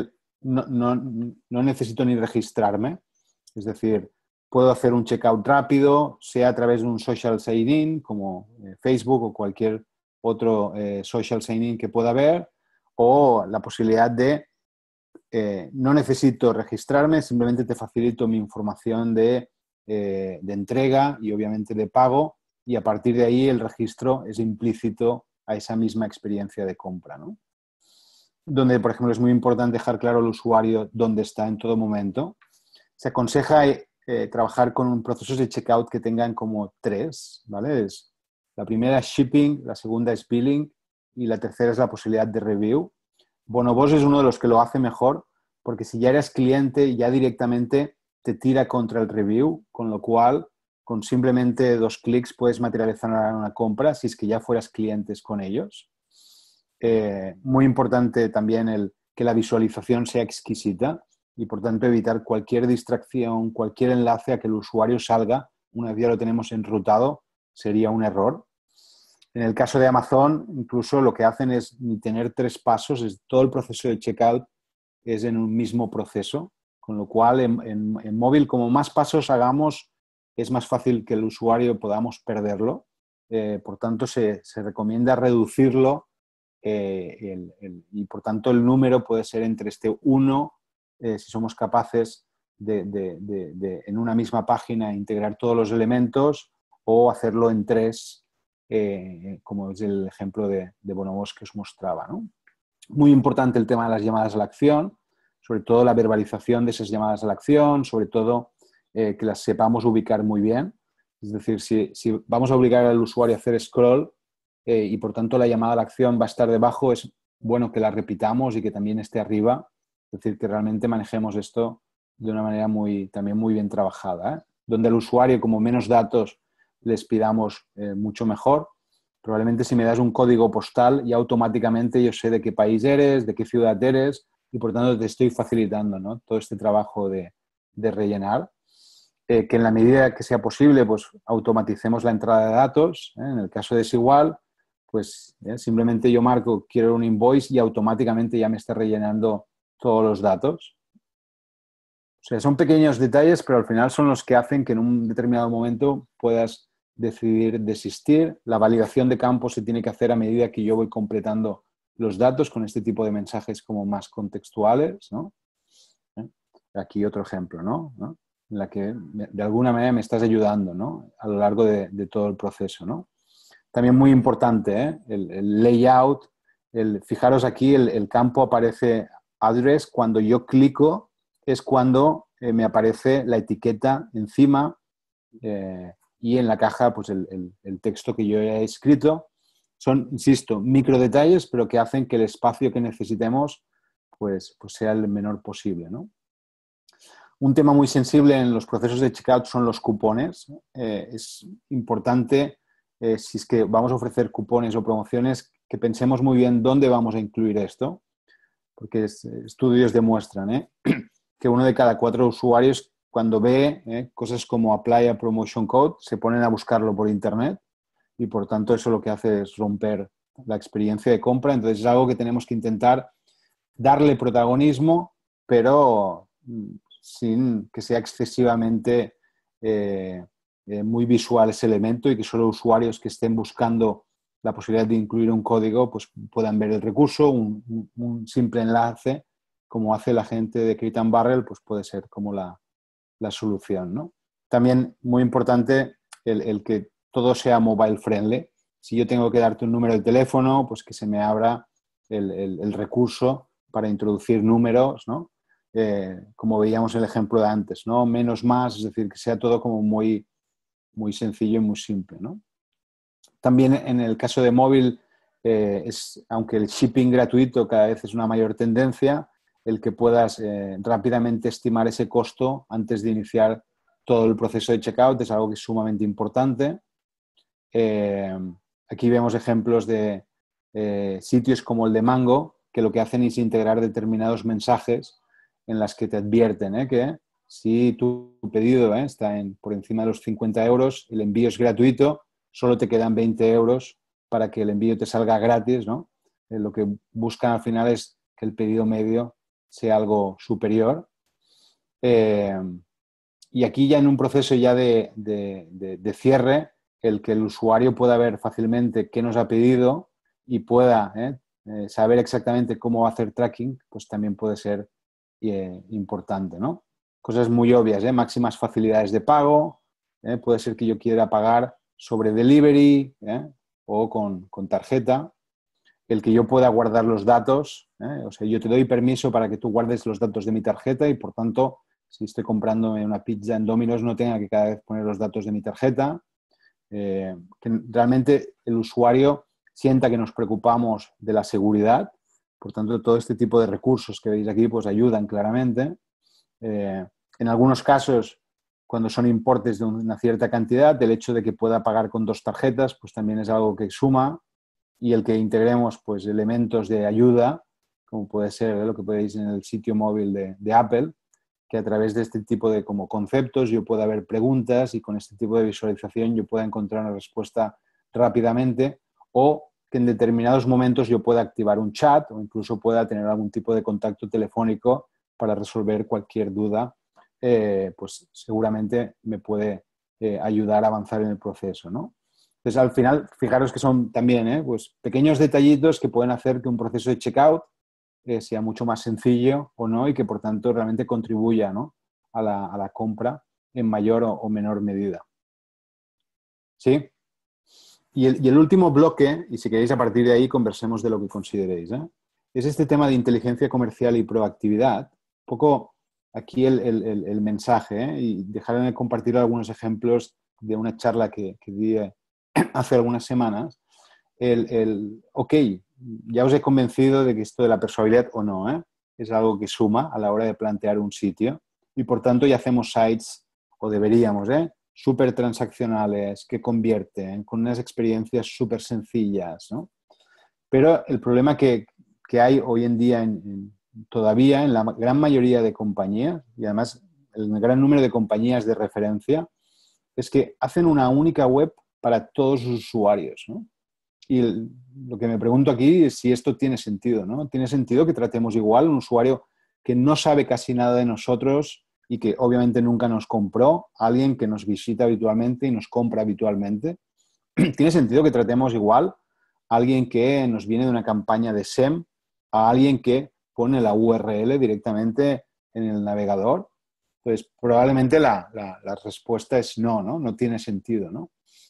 no, no, no necesito ni registrarme. Es decir, puedo hacer un checkout rápido, sea a través de un social sign-in como eh, Facebook o cualquier otro eh, social sign-in que pueda haber, o la posibilidad de eh, no necesito registrarme, simplemente te facilito mi información de, eh, de entrega y obviamente de pago, y a partir de ahí el registro es implícito a esa misma experiencia de compra, ¿no? Donde, por ejemplo, es muy importante dejar claro al usuario dónde está en todo momento. Se aconseja eh, trabajar con procesos de checkout que tengan como tres, ¿vale? Es, la primera es shipping, la segunda es billing y la tercera es la posibilidad de review. Bonobos es uno de los que lo hace mejor porque si ya eres cliente ya directamente te tira contra el review, con lo cual con simplemente dos clics puedes materializar una compra si es que ya fueras clientes con ellos. Eh, muy importante también el, que la visualización sea exquisita y por tanto evitar cualquier distracción, cualquier enlace a que el usuario salga una vez ya lo tenemos enrutado sería un error. En el caso de Amazon, incluso lo que hacen es ni tener tres pasos, es todo el proceso de checkout es en un mismo proceso, con lo cual en, en, en móvil, como más pasos hagamos, es más fácil que el usuario podamos perderlo. Eh, por tanto, se, se recomienda reducirlo eh, el, el, y por tanto el número puede ser entre este uno, eh, si somos capaces de, de, de, de en una misma página integrar todos los elementos, o hacerlo en tres, eh, como es el ejemplo de, de Bonobos que os mostraba, ¿no? Muy importante el tema de las llamadas a la acción, sobre todo la verbalización de esas llamadas a la acción, sobre todo eh, que las sepamos ubicar muy bien. Es decir, si, si vamos a obligar al usuario a hacer scroll eh, y por tanto la llamada a la acción va a estar debajo, es bueno que la repitamos y que también esté arriba. Es decir, que realmente manejemos esto de una manera muy, también muy bien trabajada, ¿eh? Donde el usuario, como menos datos les pidamos, eh, mucho mejor. Probablemente si me das un código postal ya automáticamente yo sé de qué país eres, de qué ciudad eres y por tanto te estoy facilitando, ¿no? Todo este trabajo de, de rellenar. Eh, que en la medida que sea posible pues automaticemos la entrada de datos, ¿eh? En el caso de Desigual, pues ¿eh? simplemente yo marco quiero un invoice y automáticamente ya me está rellenando todos los datos. O sea, son pequeños detalles, pero al final son los que hacen que en un determinado momento puedas decidir desistir. La validación de campos se tiene que hacer a medida que yo voy completando los datos con este tipo de mensajes como más contextuales, ¿no? ¿Eh? Aquí otro ejemplo, ¿no? ¿no? En la que de alguna manera me estás ayudando, ¿no? A lo largo de, de todo el proceso, ¿no? También muy importante, ¿eh? el, el layout. El, fijaros aquí, el, el campo aparece address. Cuando yo clico es cuando eh, me aparece la etiqueta encima eh, y en la caja pues el, el, el texto que yo he escrito. Son, insisto, micro detalles, pero que hacen que el espacio que necesitemos pues, pues sea el menor posible, ¿no? Un tema muy sensible en los procesos de checkout son los cupones. Eh, es importante, eh, si es que vamos a ofrecer cupones o promociones, que pensemos muy bien dónde vamos a incluir esto, porque es, estudios demuestran ¿eh? que uno de cada cuatro usuarios cuando ve ¿eh? cosas como Apply a Promotion Code se ponen a buscarlo por internet y por tanto eso lo que hace es romper la experiencia de compra. Entonces es algo que tenemos que intentar darle protagonismo, pero sin que sea excesivamente eh, eh, muy visual ese elemento y que solo usuarios que estén buscando la posibilidad de incluir un código pues puedan ver el recurso. Un, un, un simple enlace, como hace la gente de Crate and Barrel, pues puede ser como la, la solución, ¿no? También muy importante el, el que todo sea mobile friendly. Si yo tengo que darte un número de teléfono, pues que se me abra el, el, el recurso para introducir números, ¿no? Eh, como veíamos en el ejemplo de antes, ¿no? Menos más, es decir, que sea todo como muy, muy sencillo y muy simple, ¿no? También en el caso de móvil, eh, es, aunque el shipping gratuito cada vez es una mayor tendencia, el que puedas eh, rápidamente estimar ese costo antes de iniciar todo el proceso de checkout es algo que es sumamente importante. Eh, aquí vemos ejemplos de eh, sitios como el de Mango, que lo que hacen es integrar determinados mensajes en las que te advierten ¿eh? que si tu pedido ¿eh? está en, por encima de los cincuenta euros, el envío es gratuito, solo te quedan veinte euros para que el envío te salga gratis, ¿no? Eh, lo que buscan al final es que el pedido medio sea algo superior. Eh, y aquí ya en un proceso ya de, de, de, de cierre, el que el usuario pueda ver fácilmente qué nos ha pedido y pueda eh, eh, saber exactamente cómo hacer tracking, pues también puede ser eh, importante, ¿no? Cosas muy obvias, ¿eh? Máximas facilidades de pago, ¿eh? Puede ser que yo quiera pagar sobre delivery ¿eh? o con, con tarjeta, el que yo pueda guardar los datos, ¿eh? O sea, yo te doy permiso para que tú guardes los datos de mi tarjeta y, por tanto, si estoy comprando una pizza en Domino's, no tenga que cada vez poner los datos de mi tarjeta. Eh, que realmente el usuario sienta que nos preocupamos de la seguridad. Por tanto, todo este tipo de recursos que veis aquí pues ayudan claramente. Eh, en algunos casos, cuando son importes de una cierta cantidad, el hecho de que pueda pagar con dos tarjetas pues también es algo que suma, y el que integremos pues elementos de ayuda, como puede ser ¿eh? lo que podéis en el sitio móvil de, de Apple, que a través de este tipo de como conceptos yo pueda ver preguntas y con este tipo de visualización yo pueda encontrar una respuesta rápidamente, o que en determinados momentos yo pueda activar un chat o incluso pueda tener algún tipo de contacto telefónico para resolver cualquier duda, eh, pues seguramente me puede eh, ayudar a avanzar en el proceso, ¿no? Entonces, al final, fijaros que son también ¿eh? pues pequeños detallitos que pueden hacer que un proceso de checkout Eh, sea mucho más sencillo o no, y que por tanto realmente contribuya ¿no? a, la, a la compra en mayor o, o menor medida. ¿Sí? Y el, y el último bloque, y si queréis a partir de ahí conversemos de lo que consideréis, ¿eh? es este tema de inteligencia comercial y proactividad. Un poco aquí el, el, el, el mensaje, ¿eh? y dejarme compartir algunos ejemplos de una charla que, que di hace algunas semanas. El, el, ok, ya os he convencido de que esto de la persuasividad o no, ¿eh? es algo que suma a la hora de plantear un sitio, y por tanto ya hacemos sites, o deberíamos, ¿eh? súper transaccionales, que convierten, con unas experiencias súper sencillas, ¿no? Pero el problema que, que hay hoy en día en, en, todavía en la gran mayoría de compañías, y además el gran número de compañías de referencia, es que hacen una única web para todos los usuarios, ¿no? Y el, lo que me pregunto aquí es si esto tiene sentido, ¿no? ¿Tiene sentido que tratemos igual a un usuario que no sabe casi nada de nosotros y que obviamente nunca nos compró, a alguien que nos visita habitualmente y nos compra habitualmente? ¿Tiene sentido que tratemos igual a alguien que nos viene de una campaña de S E M a alguien que pone la U R L directamente en el navegador? Pues probablemente la, la, la respuesta es no, ¿no? No tiene sentido, ¿no?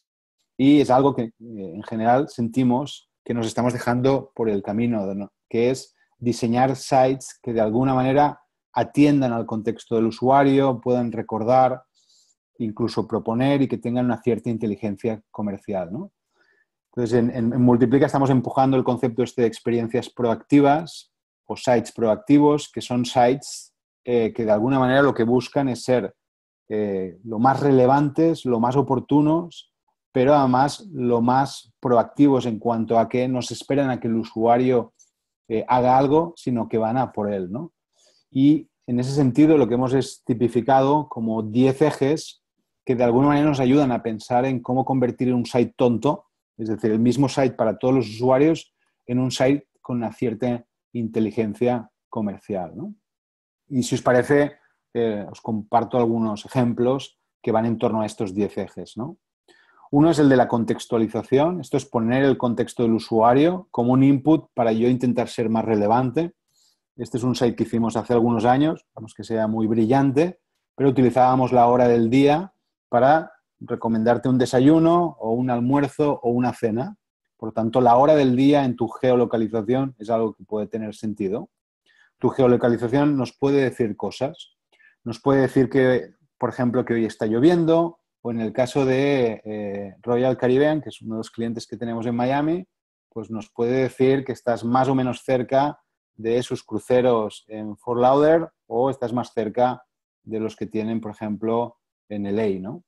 Y es algo que eh, en general sentimos que nos estamos dejando por el camino, ¿no? Que es diseñar sites que de alguna manera atiendan al contexto del usuario, puedan recordar, incluso proponer, y que tengan una cierta inteligencia comercial, ¿no? Entonces, en, en, en Multiplica estamos empujando el concepto este de experiencias proactivas o sites proactivos, que son sites eh, que de alguna manera lo que buscan es ser eh, lo más relevantes, lo más oportunos, pero además lo más proactivos en cuanto a que no se esperan a que el usuario eh, haga algo, sino que van a por él, ¿no? Y en ese sentido lo que hemos es tipificado como diez ejes que de alguna manera nos ayudan a pensar en cómo convertir un site tonto, es decir, el mismo site para todos los usuarios, en un site con una cierta inteligencia comercial, ¿no? Y si os parece, eh, os comparto algunos ejemplos que van en torno a estos diez ejes, ¿no? Uno es el de la contextualización. Esto es poner el contexto del usuario como un input para yo intentar ser más relevante. Este es un site que hicimos hace algunos años, vamos que sea muy brillante, pero utilizábamos la hora del día para recomendarte un desayuno o un almuerzo o una cena. Por tanto, la hora del día en tu geolocalización es algo que puede tener sentido. Tu geolocalización nos puede decir cosas. Nos puede decir que, por ejemplo, que hoy está lloviendo, o en el caso de eh, Royal Caribbean, que es uno de los clientes que tenemos en Miami, pues nos puede decir que estás más o menos cerca de sus cruceros en Fort Lauderdale o estás más cerca de los que tienen, por ejemplo, en L A, ¿no?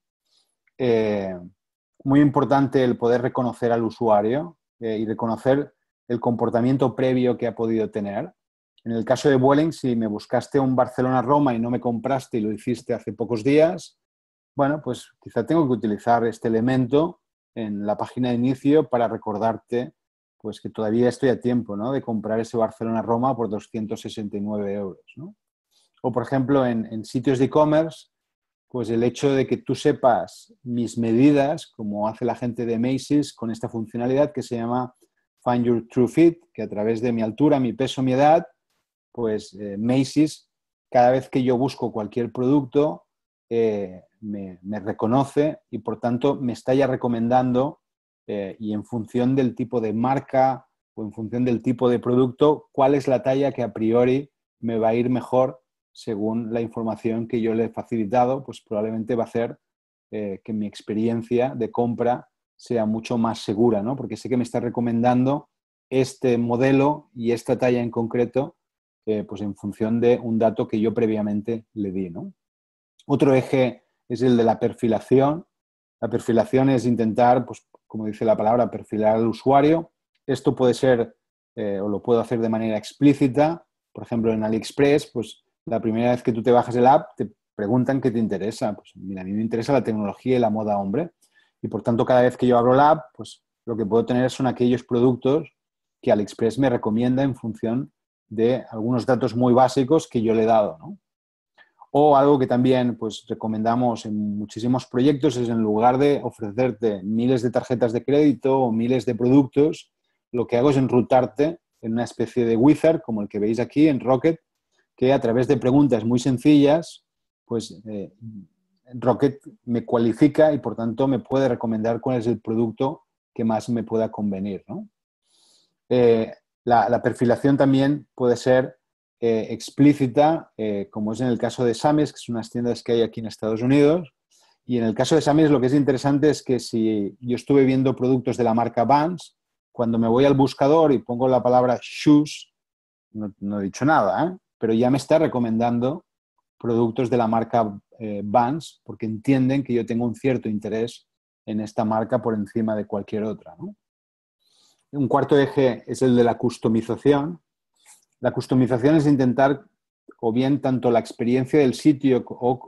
Eh, muy importante el poder reconocer al usuario eh, y reconocer el comportamiento previo que ha podido tener. En el caso de Vueling, si me buscaste un Barcelona-Roma y no me compraste y lo hiciste hace pocos días, bueno, pues quizá tengo que utilizar este elemento en la página de inicio para recordarte pues que todavía estoy a tiempo, ¿no?, de comprar ese Barcelona-Roma por doscientos sesenta y nueve euros, ¿no? O, por ejemplo, en, en sitios de e-commerce, pues el hecho de que tú sepas mis medidas, como hace la gente de Macy's con esta funcionalidad que se llama Find Your True Fit, que a través de mi altura, mi peso, mi edad, pues eh, Macy's, cada vez que yo busco cualquier producto, eh, me, me reconoce y, por tanto, me está ya recomendando eh, y en función del tipo de marca o en función del tipo de producto, cuál es la talla que a priori me va a ir mejor según la información que yo le he facilitado, pues probablemente va a hacer eh, que mi experiencia de compra sea mucho más segura, ¿no? Porque sé que me está recomendando este modelo y esta talla en concreto, eh, pues en función de un dato que yo previamente le di, ¿no? Otro eje es el de la perfilación. La perfilación es intentar, pues, como dice la palabra, perfilar al usuario. Esto puede ser, eh, o lo puedo hacer de manera explícita. Por ejemplo, en AliExpress, pues la primera vez que tú te bajas el app, te preguntan qué te interesa. Pues mira, a mí me interesa la tecnología y la moda hombre. Y por tanto, cada vez que yo abro la app, pues lo que puedo tener son aquellos productos que AliExpress me recomienda en función de algunos datos muy básicos que yo le he dado, ¿no? O algo que también pues, recomendamos en muchísimos proyectos es, en lugar de ofrecerte miles de tarjetas de crédito o miles de productos, lo que hago es enrutarte en una especie de wizard, como el que veis aquí en Rocket, que a través de preguntas muy sencillas, pues eh, Rocket me cualifica y, por tanto, me puede recomendar cuál es el producto que más me pueda convenir, ¿no? Eh, la, la perfilación también puede ser eh, explícita, eh, como es en el caso de Samis, que son unas tiendas que hay aquí en Estados Unidos. Y en el caso de Samis, lo que es interesante es que si yo estuve viendo productos de la marca Vans, cuando me voy al buscador y pongo la palabra shoes, no, no he dicho nada, ¿eh? Pero ya me está recomendando productos de la marca eh, Vans, porque entienden que yo tengo un cierto interés en esta marca por encima de cualquier otra, ¿no? Un cuarto eje es el de la customización. La customización es intentar, o bien tanto la experiencia del sitio o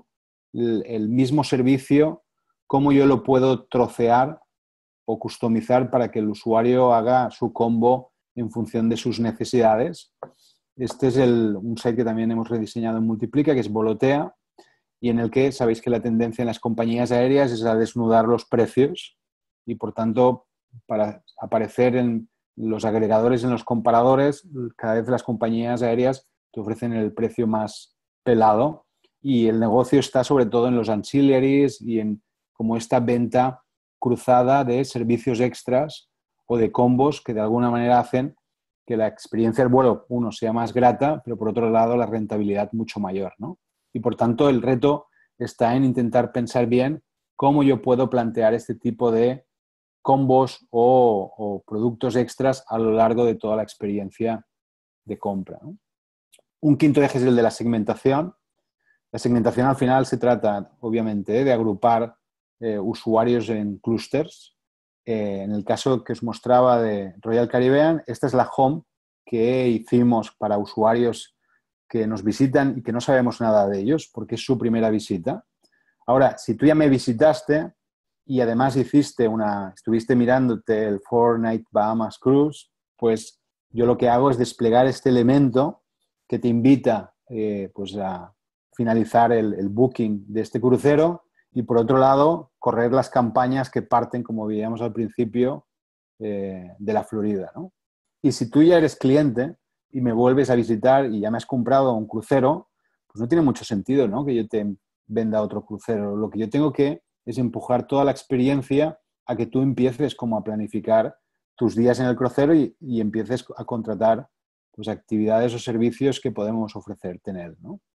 el mismo servicio, cómo yo lo puedo trocear o customizar para que el usuario haga su combo en función de sus necesidades. Este es el, un site que también hemos rediseñado en Multiplica, que es Volotea, y en el que sabéis que la tendencia en las compañías aéreas es a desnudar los precios y, por tanto, para aparecer en los agregadores, en los comparadores, cada vez las compañías aéreas te ofrecen el precio más pelado y el negocio está sobre todo en los ancillaries y en como esta venta cruzada de servicios extras o de combos que de alguna manera hacen que la experiencia del vuelo, uno, sea más grata, pero por otro lado la rentabilidad mucho mayor, ¿no? Y por tanto el reto está en intentar pensar bien cómo yo puedo plantear este tipo de combos o, o productos extras a lo largo de toda la experiencia de compra, ¿no? Un quinto eje es el de la segmentación. La segmentación al final se trata, obviamente, de agrupar eh, usuarios en clústeres. Eh, en el caso que os mostraba de Royal Caribbean, esta es la home que hicimos para usuarios que nos visitan y que no sabemos nada de ellos porque es su primera visita. Ahora, si tú ya me visitaste y además hiciste una, estuviste mirándote el Four Night Bahamas Cruise, pues yo lo que hago es desplegar este elemento que te invita eh, pues a finalizar el, el booking de este crucero y, por otro lado, correr las campañas que parten, como veíamos al principio, eh, de la Florida, ¿no? Y si tú ya eres cliente y me vuelves a visitar y ya me has comprado un crucero, pues no tiene mucho sentido, ¿no?, que yo te venda otro crucero. Lo que yo tengo que es empujar toda la experiencia a que tú empieces como a planificar tus días en el crucero y, y empieces a contratar pues, actividades o servicios que podemos ofrecerte en él, ¿no?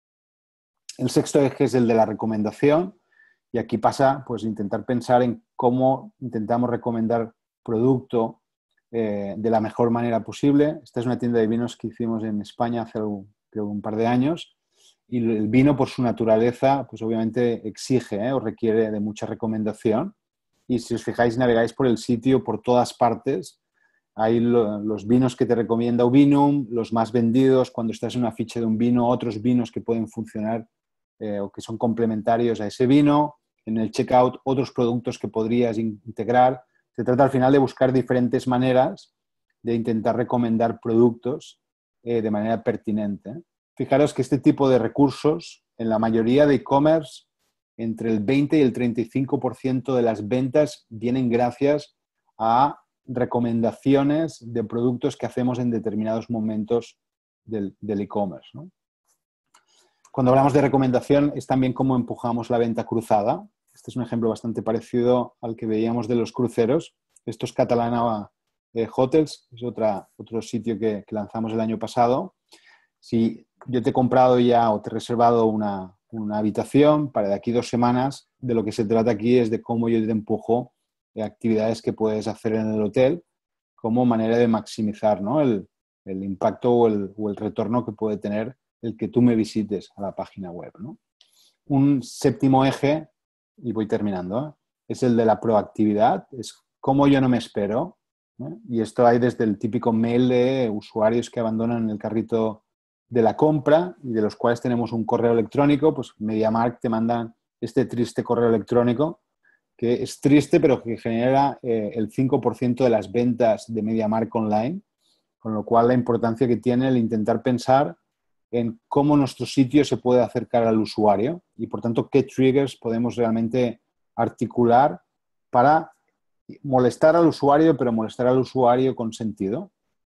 El sexto eje es el de la recomendación y aquí pasa pues intentar pensar en cómo intentamos recomendar producto eh, de la mejor manera posible. Esta es una tienda de vinos que hicimos en España hace un, creo, un par de años. Y el vino, por su naturaleza, pues obviamente exige ¿eh? o requiere de mucha recomendación. Y si os fijáis, navegáis por el sitio, por todas partes. Hay lo, los vinos que te recomienda Uvinum, los más vendidos, cuando estás en una ficha de un vino, otros vinos que pueden funcionar eh, o que son complementarios a ese vino. En el checkout, otros productos que podrías integrar. Se trata al final de buscar diferentes maneras de intentar recomendar productos eh, de manera pertinente. Fijaros que este tipo de recursos, en la mayoría de e-commerce, entre el veinte y el treinta y cinco por ciento de las ventas vienen gracias a recomendaciones de productos que hacemos en determinados momentos del, del e-commerce, ¿no? Cuando hablamos de recomendación es también cómo empujamos la venta cruzada. Este es un ejemplo bastante parecido al que veíamos de los cruceros. Esto es Catalana eh, Hotels, es otra, otro sitio que, que lanzamos el año pasado. Si yo te he comprado ya o te he reservado una, una habitación para de aquí dos semanas, de lo que se trata aquí es de cómo yo te empujo eh, actividades que puedes hacer en el hotel como manera de maximizar, ¿no? el, el impacto o el, o el retorno que puede tener el que tú me visites a la página web, ¿no? Un séptimo eje, y voy terminando, ¿eh? Es el de la proactividad, es cómo yo no me espero, ¿no? Y esto hay desde el típico mail de usuarios que abandonan el carrito de la compra y de los cuales tenemos un correo electrónico, pues MediaMarkt te mandan este triste correo electrónico que es triste pero que genera eh, el cinco por ciento de las ventas de MediaMarkt online, con lo cual la importancia que tiene el intentar pensar en cómo nuestro sitio se puede acercar al usuario y, por tanto, qué triggers podemos realmente articular para molestar al usuario, pero molestar al usuario con sentido.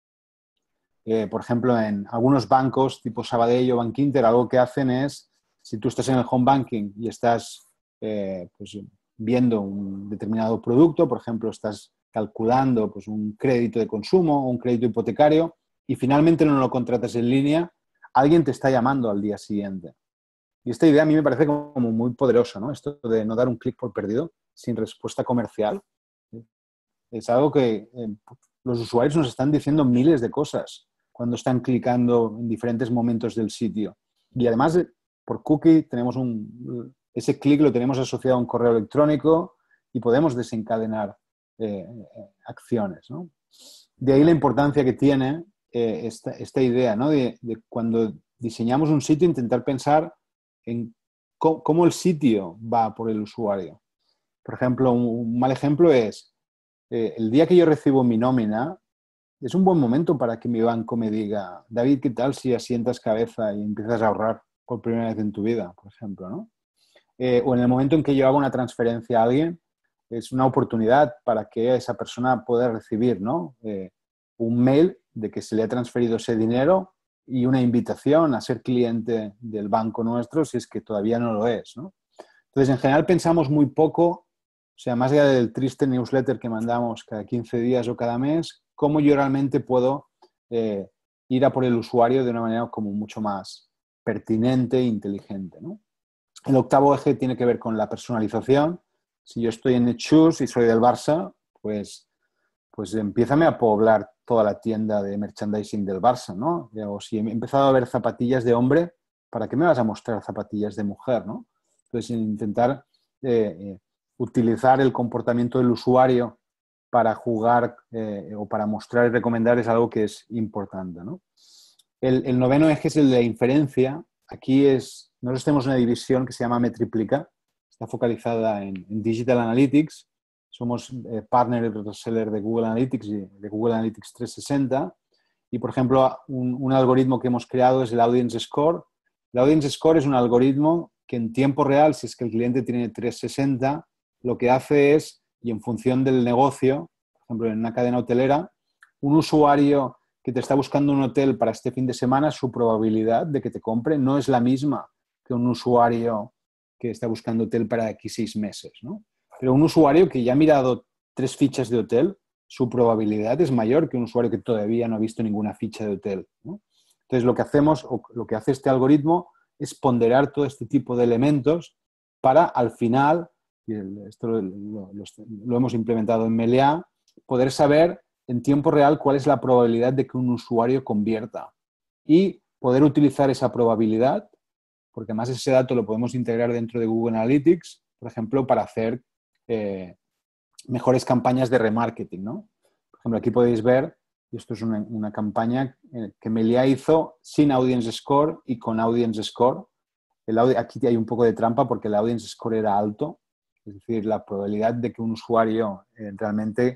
Eh, por ejemplo, en algunos bancos tipo Sabadell o Bankinter, algo que hacen es, si tú estás en el home banking y estás eh, pues, viendo un determinado producto, por ejemplo, estás calculando pues, un crédito de consumo o un crédito hipotecario y finalmente no lo contratas en línea, alguien te está llamando al día siguiente. Y esta idea a mí me parece como muy poderosa, ¿no? Esto de no dar un clic por perdido sin respuesta comercial. Es algo que eh, los usuarios nos están diciendo miles de cosas cuando están clicando en diferentes momentos del sitio. Y además, por cookie, tenemos un, ese clic lo tenemos asociado a un correo electrónico y podemos desencadenar eh, acciones, ¿no? De ahí la importancia que tiene Eh, esta, esta idea, ¿no? de, de cuando diseñamos un sitio intentar pensar en cómo, cómo el sitio va por el usuario. Por ejemplo, un, un mal ejemplo es eh, el día que yo recibo mi nómina es un buen momento para que mi banco me diga, David, ¿qué tal si asientas cabeza y empiezas a ahorrar por primera vez en tu vida, por ejemplo, ¿no? Eh, o en el momento en que yo hago una transferencia a alguien, es una oportunidad para que esa persona pueda recibir, ¿no? Eh, un mail de que se le ha transferido ese dinero y una invitación a ser cliente del banco nuestro si es que todavía no lo es, ¿no? Entonces, en general pensamos muy poco, o sea, más allá del triste newsletter que mandamos cada quince días o cada mes, cómo yo realmente puedo eh, ir a por el usuario de una manera como mucho más pertinente e inteligente, ¿no? El octavo eje tiene que ver con la personalización. Si yo estoy en Netshoes y soy del Barça, pues, pues empiézame a poblar toda la tienda de merchandising del Barça, ¿no? O si he empezado a ver zapatillas de hombre, ¿para qué me vas a mostrar zapatillas de mujer, ¿no? Entonces, intentar eh, eh, utilizar el comportamiento del usuario para jugar eh, o para mostrar y recomendar es algo que es importante, ¿no? El, el noveno eje es el de la inferencia. Aquí es, nosotros tenemos una división que se llama Metriplica, está focalizada en, en Digital Analytics. Somos eh, partner y reseller de Google Analytics y de Google Analytics trescientos sesenta. Y, por ejemplo, un, un algoritmo que hemos creado es el Audience Score. El Audience Score es un algoritmo que en tiempo real, si es que el cliente tiene trescientos sesenta, lo que hace es, y en función del negocio, por ejemplo, en una cadena hotelera, un usuario que te está buscando un hotel para este fin de semana, su probabilidad de que te compre no es la misma que un usuario que está buscando hotel para aquí seis meses, ¿no? Pero un usuario que ya ha mirado tres fichas de hotel, su probabilidad es mayor que un usuario que todavía no ha visto ninguna ficha de hotel, ¿no? Entonces, lo que hacemos, o lo que hace este algoritmo, es ponderar todo este tipo de elementos para, al final, y esto lo, lo, lo, lo hemos implementado en Meliá, poder saber en tiempo real cuál es la probabilidad de que un usuario convierta y poder utilizar esa probabilidad, porque además ese dato lo podemos integrar dentro de Google Analytics, por ejemplo, para hacer eh, mejores campañas de remarketing, ¿no? Por ejemplo, aquí podéis ver, y esto es una, una campaña que Meliá hizo sin Audience Score y con Audience Score. El, aquí hay un poco de trampa porque el Audience Score era alto, es decir, la probabilidad de que un usuario eh, realmente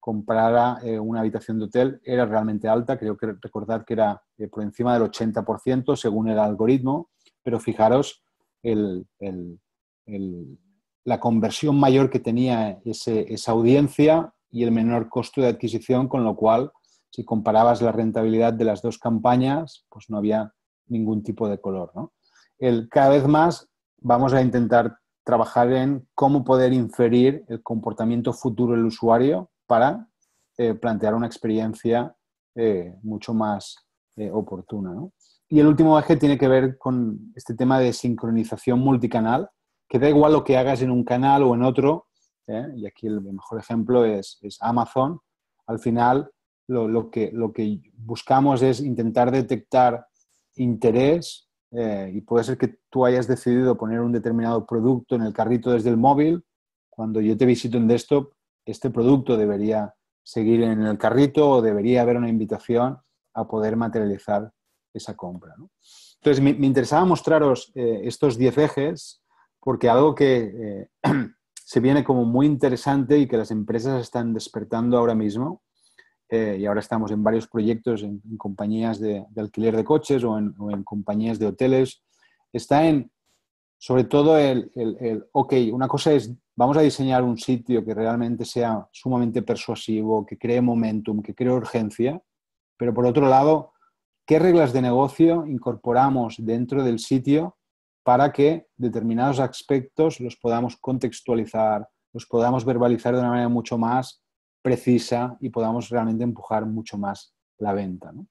comprara eh, una habitación de hotel era realmente alta. Creo que recordar que era eh, por encima del ochenta por ciento según el algoritmo, pero fijaros el, el, el, la conversión mayor que tenía ese, esa audiencia y el menor costo de adquisición, con lo cual, si comparabas la rentabilidad de las dos campañas, pues no había ningún tipo de color, ¿no? El, cada vez más vamos a intentar trabajar en cómo poder inferir el comportamiento futuro del usuario para eh, plantear una experiencia eh, mucho más eh, oportuna, ¿no? Y el último eje tiene que ver con este tema de sincronización multicanal, que da igual lo que hagas en un canal o en otro, ¿eh? Y aquí el mejor ejemplo es, es Amazon. Al final, lo, lo, que, lo que buscamos es intentar detectar interés, eh, y puede ser que tú hayas decidido poner un determinado producto en el carrito desde el móvil. Cuando yo te visito en desktop, este producto debería seguir en el carrito o debería haber una invitación a poder materializar esa compra, ¿no? Entonces, me, me interesaba mostraros eh, estos diez ejes, porque algo que eh, se viene como muy interesante y que las empresas están despertando ahora mismo, eh, y ahora estamos en varios proyectos en, en compañías de, de alquiler de coches o en, o en compañías de hoteles, está en, sobre todo, el, el, el, ok, una cosa es, vamos a diseñar un sitio que realmente sea sumamente persuasivo, que cree momentum, que cree urgencia, pero por otro lado, ¿qué reglas de negocio incorporamos dentro del sitio para que determinados aspectos los podamos contextualizar, los podamos verbalizar de una manera mucho más precisa y podamos realmente empujar mucho más la venta, ¿no?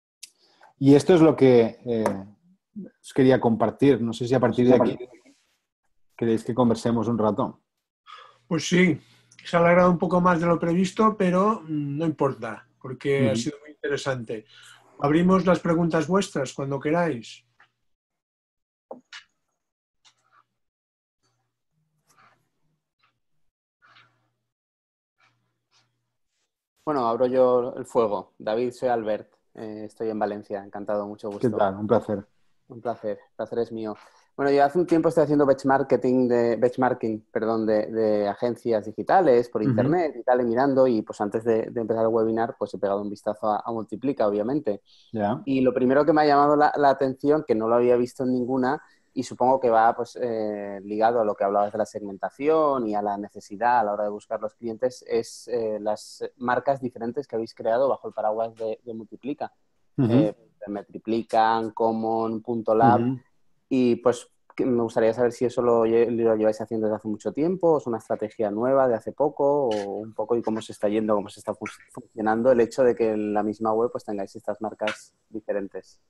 Y esto es lo que eh, os quería compartir. No sé si a partir de aquí queréis que conversemos un rato. Pues sí, se ha alargado un poco más de lo previsto, pero no importa, porque uh-huh. ha sido muy interesante. Abrimos las preguntas vuestras cuando queráis. Bueno, abro yo el fuego. David, soy Albert. Eh, estoy en Valencia. Encantado, mucho gusto. ¿Qué tal? Un placer. Un placer. El placer es mío. Bueno, yo hace un tiempo estoy haciendo benchmarking, de, benchmarking perdón, de, de agencias digitales por internet uh-huh. y tal, y mirando, y pues antes de, de empezar el webinar, pues he pegado un vistazo a, a Multiplica, obviamente. Yeah. Y lo primero que me ha llamado la, la atención, que no lo había visto en ninguna, y supongo que va pues eh, ligado a lo que hablabas de la segmentación y a la necesidad a la hora de buscar los clientes, es eh, las marcas diferentes que habéis creado bajo el paraguas de, de Multiplica. Uh-huh. eh, Metriplican, Common, Punto Lab, uh-huh. y pues me gustaría saber si eso lo, lo lleváis haciendo desde hace mucho tiempo, o es una estrategia nueva de hace poco, o un poco, y cómo se está yendo, cómo se está funcionando el hecho de que en la misma web pues tengáis estas marcas diferentes.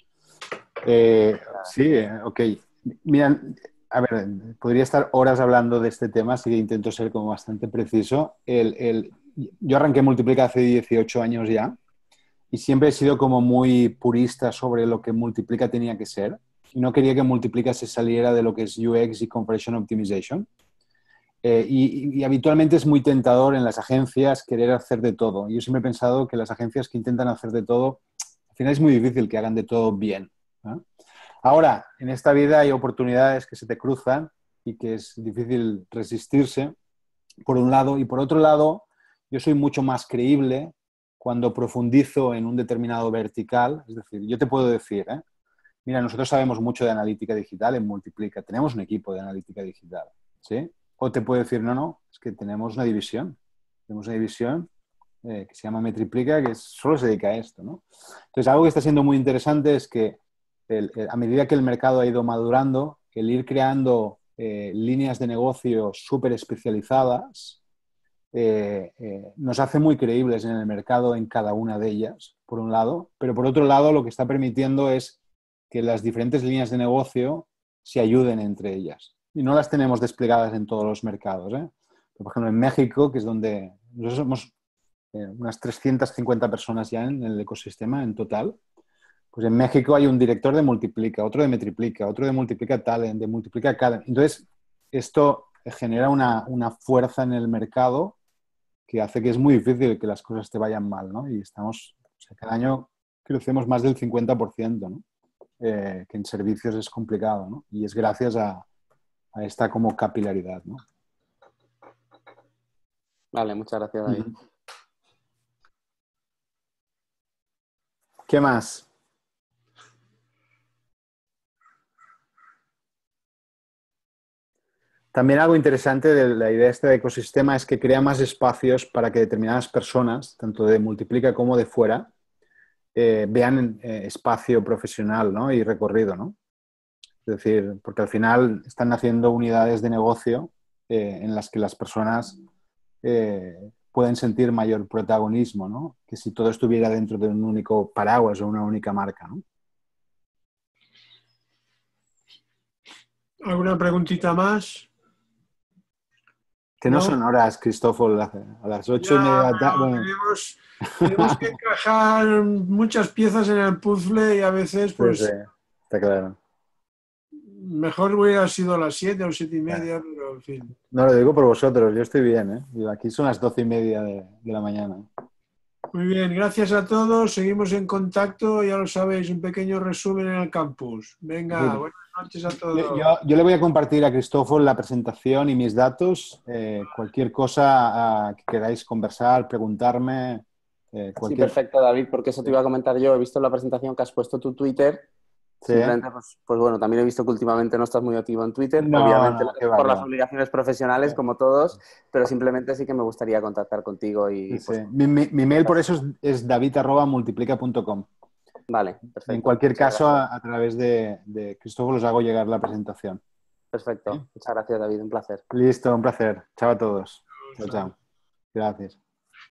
Eh, sí, ok. Mira, a ver, podría estar horas hablando de este tema, así que intento ser como bastante preciso. El, el, yo arranqué Multiplica hace dieciocho años ya y siempre he sido como muy purista sobre lo que Multiplica tenía que ser. Y no quería que Multiplica se saliera de lo que es U X y Conversion Optimization. Eh, y, y habitualmente es muy tentador en las agencias querer hacer de todo. Yo siempre he pensado que las agencias que intentan hacer de todo, al final es muy difícil que hagan de todo bien, ¿eh? Ahora, en esta vida hay oportunidades que se te cruzan y que es difícil resistirse, por un lado. Y por otro lado, yo soy mucho más creíble cuando profundizo en un determinado vertical. Es decir, yo te puedo decir, ¿eh? Mira, nosotros sabemos mucho de analítica digital en Multiplica. Tenemos un equipo de analítica digital, ¿sí? O te puedo decir, no, no, es que tenemos una división. Tenemos una división eh, que se llama Metriplica, que solo se dedica a esto, ¿no? Entonces, algo que está siendo muy interesante es que el, el, a medida que el mercado ha ido madurando, el ir creando eh, líneas de negocio súper especializadas eh, eh, nos hace muy creíbles en el mercado en cada una de ellas, por un lado. Pero por otro lado, lo que está permitiendo es que las diferentes líneas de negocio se ayuden entre ellas. Y no las tenemos desplegadas en todos los mercados, ¿eh? Por ejemplo, en México, que es donde nosotros somos eh, unas trescientas cincuenta personas ya en el ecosistema en total, pues en México hay un director de Multiplica, otro de Metriplica, otro de Multiplica Talent, de Multiplica Academy. Entonces, esto genera una, una fuerza en el mercado que hace que es muy difícil que las cosas te vayan mal, ¿no? Y estamos, o sea, cada año crecemos más del cincuenta por ciento, ¿no? Eh, que en servicios es complicado, ¿no? Y es gracias a, a esta como capilaridad, ¿no? Vale, muchas gracias, David. Uh-huh. ¿Qué más? También algo interesante de la idea de este ecosistema es que crea más espacios para que determinadas personas, tanto de Multiplica como de fuera, eh, vean eh, espacio profesional, ¿no? Y recorrido, ¿no? Es decir, porque al final están haciendo unidades de negocio eh, en las que las personas eh, pueden sentir mayor protagonismo, ¿no? Que si todo estuviera dentro de un único paraguas o una única marca, ¿no? ¿Alguna preguntita más? Que no, ¿No? son horas, Cristóforo, a las ocho Ya, y media. pero Bueno. tenemos, tenemos que encajar muchas piezas en el puzzle y a veces, pues, Sí, sí, está claro. mejor hubiera sido las siete o siete y media, pero en fin. No lo digo por vosotros, yo estoy bien, ¿eh? Aquí son las doce y media de, de la mañana. Muy bien, gracias a todos, seguimos en contacto, ya lo sabéis, un pequeño resumen en el campus. Venga, buenas noches a todos. Yo, yo, yo le voy a compartir a Cristóforo la presentación y mis datos. Eh, cualquier cosa uh, que queráis conversar, preguntarme. Eh, cualquier... Sí, perfecto, David, porque eso te iba a comentar yo. He visto la presentación que has puesto tu Twitter. Sí. Simplemente, pues, pues bueno, también he visto que últimamente no estás muy activo en Twitter, No, obviamente no, por va, las obligaciones profesionales, sí, como todos, pero simplemente sí que me gustaría contactar contigo y... Sí, pues, sí. Mi, mi, mi mail por eso es, es david arroba multiplica punto com. Vale, perfecto. En cualquier Muchas caso, a, a través de, de Cristóforo os hago llegar la presentación. Perfecto. ¿Sí? Muchas gracias, David. Un placer. Listo, un placer. Chao a todos. Chao, chao. Gracias.